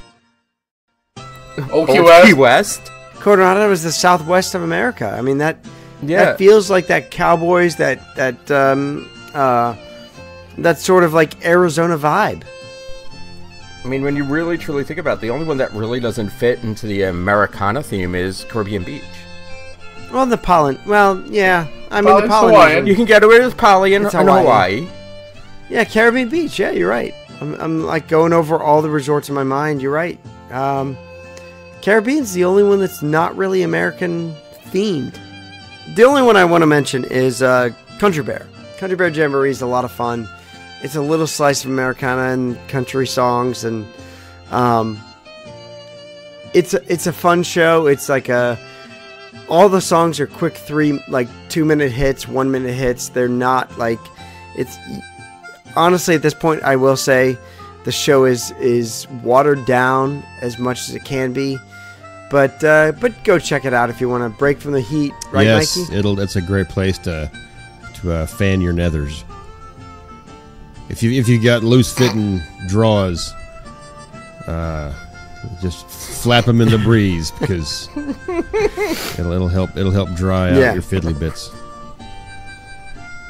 Oh, Key Old West. Key West. Coronado is the southwest of America. I mean that. Yeah. That feels like that Cowboys, that that um uh, that sort of like Arizona vibe. I mean, when you really truly think about it, the only one that really doesn't fit into the Americana theme is Caribbean Beach. Well, the pollen. Well, yeah. I mean Well, the it's pollen. Hawaiian. You can get away with Polly in, It's in Hawaii. Hawaii. Yeah, Caribbean Beach. Yeah, you're right. I'm, I'm like going over all the resorts in my mind. You're right. Um, Caribbean's the only one that's not really American themed. The only one I want to mention is uh, Country Bear. Country Bear Jamboree is a lot of fun. It's a little slice of Americana and country songs, and um, it's a, it's a fun show. It's like a all the songs are quick three, like two minute hits, one minute hits. They're not like it's. Honestly, at this point, I will say the show is is watered down as much as it can be. But uh, but go check it out if you want to break from the heat, right, yes, Mikey? it'll. It's a great place to to uh, fan your nethers. If you if you got loose fitting drawers, uh, just flap them in the breeze because it'll it'll help it'll help dry out Yeah. your fiddly bits.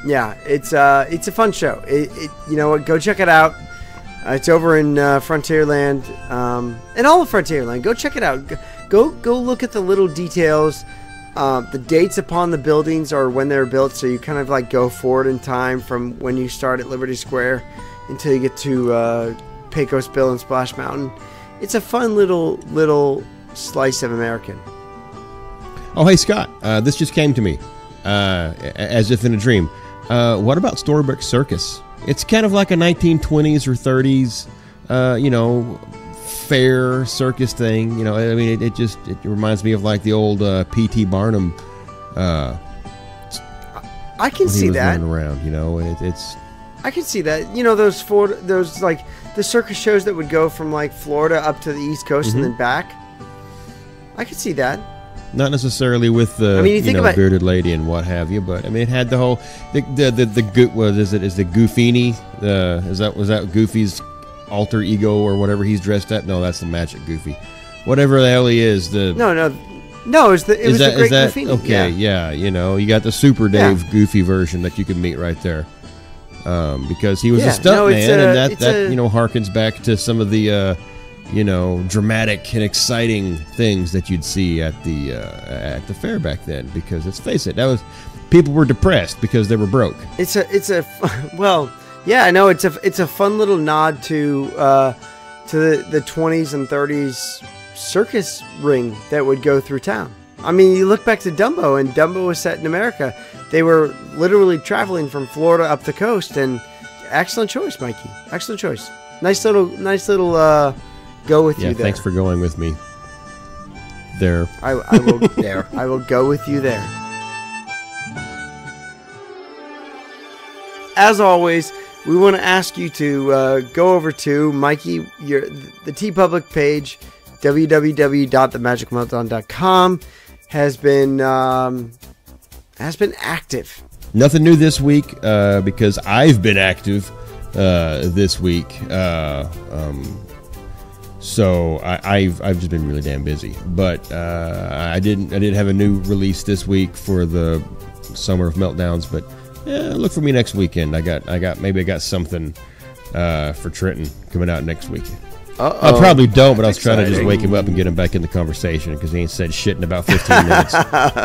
yeah, it's uh, it's a fun show. It, it you know what? Go check it out. Uh, it's over in uh, Frontierland, um, and all of Frontierland. Go check it out. Go go look at the little details. Uh, the dates upon the buildings are when they're built, so you kind of like go forward in time from when you start at Liberty Square until you get to uh, Pecos Bill and Splash Mountain. It's a fun little little slice of American. Oh, hey, Scott. Uh, this just came to me, uh, as if in a dream. Uh, what about Storybook Circus? It's kind of like a nineteen twenties or thirties, uh, you know, fair circus thing. You know, I mean, it, it just it reminds me of like the old uh, P T Barnum. Uh, I can when he see was that. running around, you know, and it, it's. I can see that. You know, those Florida, those like the circus shows that would go from like Florida up to the East Coast Mm-hmm. and then back. I could see that. Not necessarily with the I mean, you you think know, about- bearded lady and what have you, but I mean, it had the whole the the the, the go- what is it? Is the Goofini? The is that was that Goofy's alter ego or whatever he's dressed at? No, that's the Magic Goofy, whatever the hell he is. The No, no, no. It was the it is was that the Great is that Goofini. okay? Yeah. Yeah. you know, you got the Super Yeah. Dave Goofy version that you can meet right there, um, because he was Yeah, a stunt no, it's man, a- and that it's that a- you know harkens back to some of the. Uh, you know, dramatic and exciting things that you'd see at the uh, at the fair back then. Because let's face it, that was people were depressed because they were broke. It's a it's a well, yeah, I know it's a it's a fun little nod to uh, to the the twenties and thirties circus ring that would go through town. I mean, you look back to Dumbo, and Dumbo was set in America. They were literally traveling from Florida up the coast, and excellent choice, Mikey. Excellent choice. Nice little nice little. Uh, Go with Yeah, you there. thanks for going with me there. I, I will there. I will go with you there. As always, we want to ask you to uh, go over to Mikey, your the teepublic page, w w w dot the magical meltdown dot com has been um, has been active. Nothing new this week uh, because I've been active uh, this week. Uh, um, So I, I've I've just been really damn busy, but uh, I didn't I didn't have a new release this week for the Summer of Meltdowns. But yeah, look for me next weekend. I got I got maybe I got something uh, for Trenton coming out next week. Uh-oh. I probably don't, but I was trying to just exciting. wake him up and get him back in the conversation because he ain't said shit in about fifteen minutes.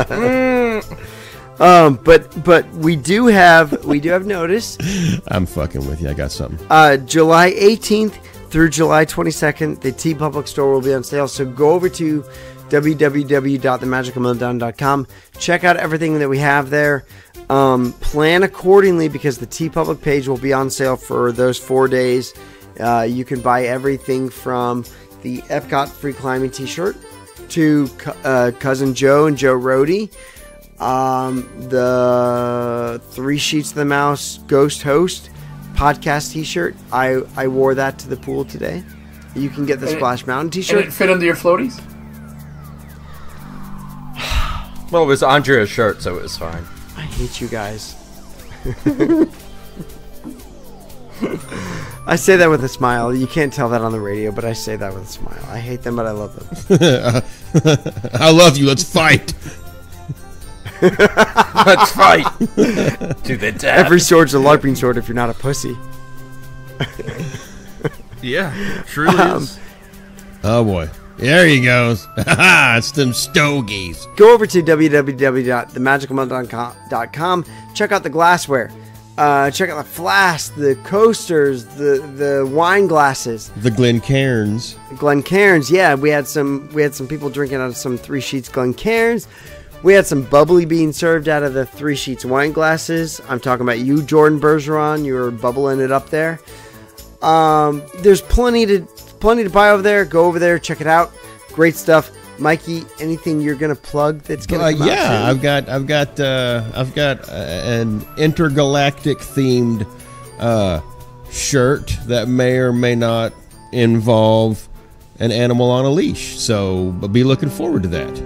Um, but but we do have we do have notice. I'm fucking with you. I got something. Uh, July eighteenth through July twenty-second, the TeePublic store will be on sale. So go over to w w w dot the magical meltdown dot com. Check out everything that we have there. Um, plan accordingly because the TeePublic page will be on sale for those four days. Uh, you can buy everything from the Epcot free climbing t-shirt to uh, Cousin Joe and Joe Rohde. Um, the Three Sheets of the Mouse Ghost Host podcast t-shirt. I, I wore that to the pool today. You can get the And it- Splash Mountain And t-shirt. it fit under your floaties? Well, it was Andrea's shirt, so it was fine. I hate you guys. I say that with a smile. You can't tell that on the radio, but I say that with a smile. I hate them, but I love them. I love you. Let's fight. Let's fight to the death. Every sword's a LARPing sword if you're not a pussy. Yeah, truly Um, is. Oh boy. There he goes. It's them stogies. Go over to w w w dot the magical meltdown dot com. Check out the glassware. Uh, check out the flasks, the coasters, the the wine glasses. The Glencairns. Glencairns, yeah, we had some we had some people drinking out of some Three Sheets Glencairns. We had some bubbly being served out of the Three Sheets wine glasses. I'm talking about you, Jordan Bergeron. You were bubbling it up there. Um, there's plenty to plenty to buy over there. Go over there, check it out. Great stuff. Mikey, anything you're gonna plug that's gonna Uh, come out yeah, soon? I've got, I've got, uh, I've got uh, an intergalactic themed uh, shirt that may or may not involve an animal on a leash. So, be looking forward to that.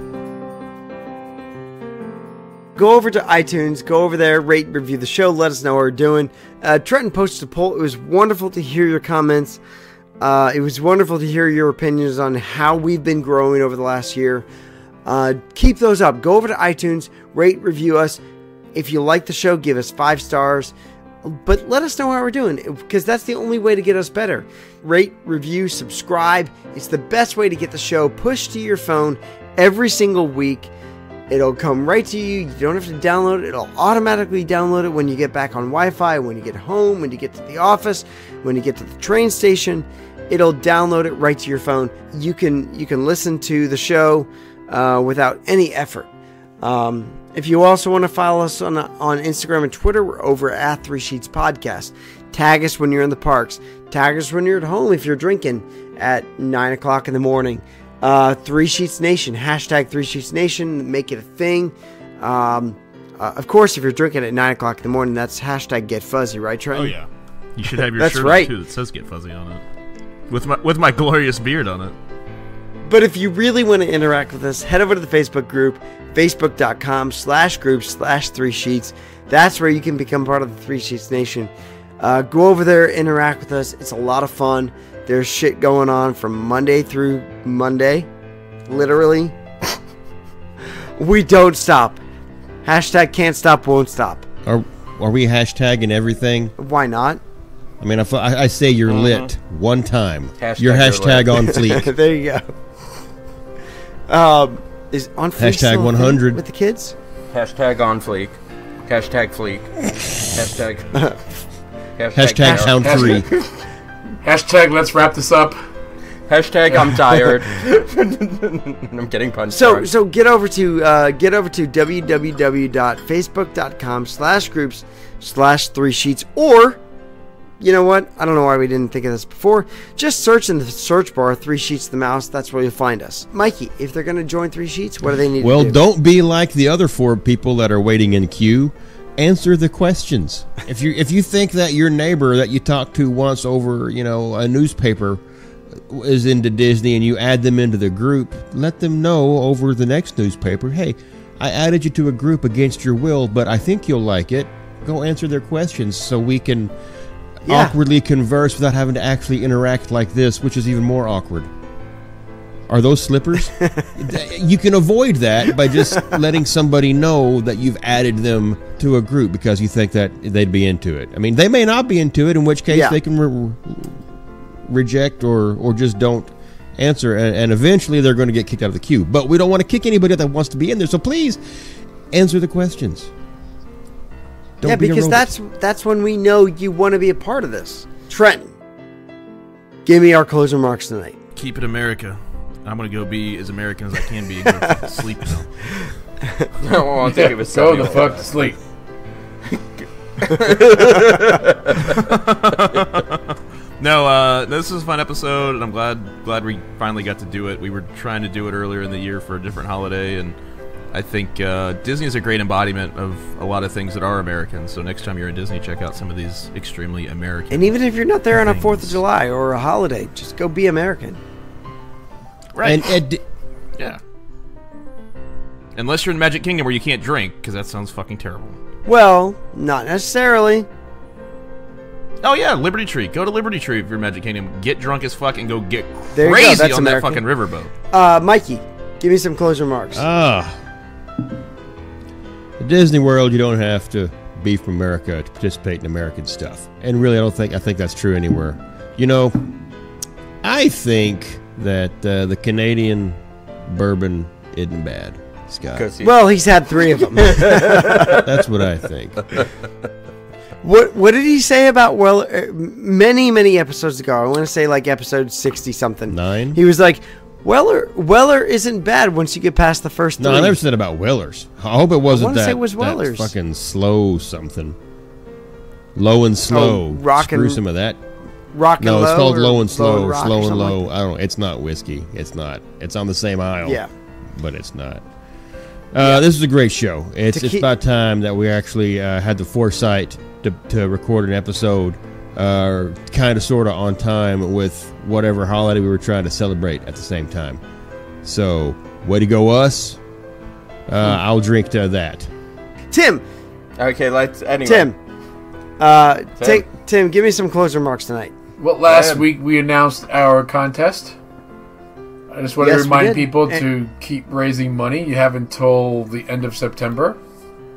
Go over to iTunes, go over there, rate, review the show, let us know what we're doing. Uh, Trenton posted a poll. It was wonderful to hear your comments. Uh, it was wonderful to hear your opinions on how we've been growing over the last year. Uh, keep those up. Go over to iTunes, rate, review us. If you like the show, give us five stars. But let us know how we're doing, because that's the only way to get us better. Rate, review, subscribe. It's the best way to get the show pushed to your phone every single week. It'll come right to you. You don't have to download it. It'll automatically download it when you get back on Wi-Fi, when you get home, when you get to the office, when you get to the train station. It'll download it right to your phone. You can you can listen to the show uh, without any effort. Um, if you also want to follow us on on Instagram and Twitter, we're over at Three Sheets Podcast. Tag us when you're in the parks. Tag us when you're at home if you're drinking at nine o'clock in the morning. Uh, Three Sheets Nation, hashtag Three Sheets Nation, make it a thing. Um, uh, of course, if you're drinking at nine o'clock in the morning, that's hashtag Get Fuzzy, right, Trent? Oh yeah, you should have your That's shirt right. on, too that says Get Fuzzy on it, with my with my glorious beard on it. But if you really want to interact with us, head over to the Facebook group, facebook.com slash group slash Three Sheets. That's where you can become part of the Three Sheets Nation. Uh, go over there, interact with us. It's a lot of fun. There's shit going on from Monday through Monday. Literally. We don't stop. Hashtag can't stop, won't stop. Are are we hashtagging everything? Why not? I mean, if I, I say you're Mhm. lit one time, Hashtag your you're hashtag lit. on fleek. There you go. Um, is on fleek Hashtag still a thing one hundred. with the kids? Hashtag on fleek. Hashtag fleek. Hashtag. Hashtag no. hound free. Hashtag let's wrap this up. Hashtag I'm tired. I'm getting punched. So drunk. so get over to uh, get over to www.facebook.com slash groups slash three sheets, or you know what? I don't know why we didn't think of this before. Just search in the search bar Three Sheets the Mouse. That's where you'll find us. Mikey, if they're going to join Three Sheets, what do they need Well, to do? don't be like the other four people that are waiting in queue. Answer the questions. If you if you think that your neighbor that you talked to once over, you know, a newspaper is into Disney and you add them into the group, let them know over the next newspaper, hey, I added you to a group against your will, but I think you'll like it. Go answer their questions so we can Yeah. awkwardly converse without having to actually interact like this, which is even more awkward. Are those slippers? You can avoid that by just letting somebody know that you've added them to a group because you think that they'd be into it. I mean, they may not be into it, in which case Yeah. they can re- reject or, or just don't answer, and, and eventually they're going to get kicked out of the queue. But we don't want to kick anybody that wants to be in there, so please answer the questions. Don't yeah, be a because robot. that's that's when we know you want to be a part of this. Trenton, give me our closing remarks tonight. Keep it America. I'm gonna go be as American as I can be and go fucking sleep now. well, I think it was Go the seventy-one. fuck to sleep. No, uh, this was a fun episode, and I'm glad glad we finally got to do it. We were trying to do it earlier in the year for a different holiday, and I think uh, Disney is a great embodiment of a lot of things that are American. So next time you're in Disney, check out some of these extremely American. And even if you're not there on a things. fourth of July or a holiday, just go be American. Right. And, and Yeah. Unless you're in Magic Kingdom where you can't drink, because that sounds fucking terrible. Well, not necessarily. Oh yeah, Liberty Tree. Go to Liberty Tree if you're in Magic Kingdom. Get drunk as fuck and go get There you go, crazy that's on American. that fucking riverboat. Uh, Mikey, give me some closing remarks. Ah. At Disney World, you don't have to be from America to participate in American stuff. And really, I don't think I think that's true anywhere. You know, I think that uh, the Canadian bourbon isn't bad, Scott. 'Cause he- well, he's had three of them. That's what I think. What What did he say about Weller? uh, Many many episodes ago, I want to say like episode sixty something. Nine? He was like, Weller Weller isn't bad once you get past the first three. No, I never said about Wellers. I hope it wasn't wanna that, say it was that Wellers. fucking slow something. Low and slow. Oh, rock Screw and- some of that. Rock and No, it's low called or low and slow, rock or slow and something low. like I don't know. It's not whiskey. It's not. It's on the same aisle. Yeah. But it's not. Uh, This is a great show. It's To it's keep- about time that we actually uh, had the foresight to, to record an episode uh, kind of sort of on time with whatever holiday we were trying to celebrate at the same time. So, way to go us. Uh, I'll drink to that. Tim. Okay, let's. Anyway. Tim. Uh, take Tim. Give me some closing remarks tonight. Well, last ahead. week we announced our contest. I just want Yes, to we remind did. people And- to keep raising money. You have until the end of September.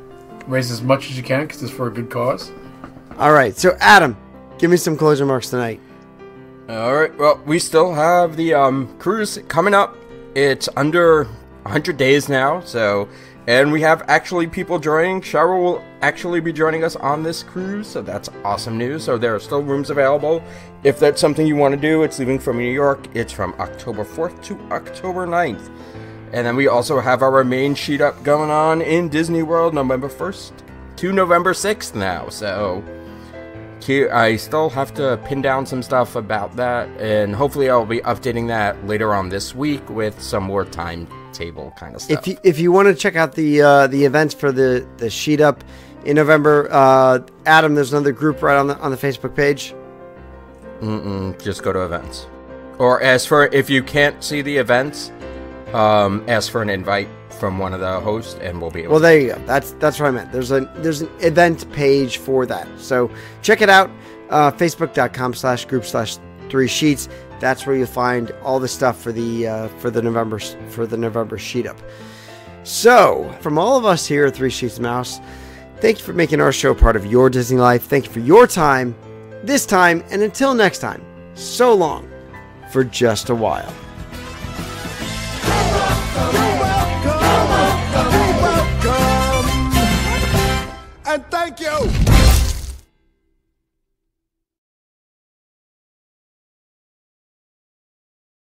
Raise as much as you can because it's for a good cause. All right, so Adam, give me some closing remarks tonight. All right. Well, we still have the um, cruise coming up. It's under one hundred days now, so and we have actually people joining. Cheryl will actually be joining us on this cruise, so that's awesome news. So there are still rooms available. If that's something you want to do, it's leaving from New York. It's from October fourth to October ninth. And then we also have our main sheet up going on in Disney World November first to November sixth now. So I still have to pin down some stuff about that, and hopefully I'll be updating that later on this week with some more timetable kind of stuff. If you, if you want to check out the uh, the events for the, the sheet up in November, uh, Adam, there's another group right on the on the Facebook page. Mm-mm, just go to events. Or as for if you can't see the events, um, ask for an invite from one of the hosts, and we'll be able well, to. there you go. That's that's what I meant. There's a there's an event page for that. So check it out. Uh, Facebook.com slash group slash three sheets. That's where you'll find all the stuff for the uh, for the November for the November sheet up. So from all of us here at Three Sheets Mouse, thank you for making our show part of your Disney life. Thank you for your time, this time, and until next time. So long, for just a while.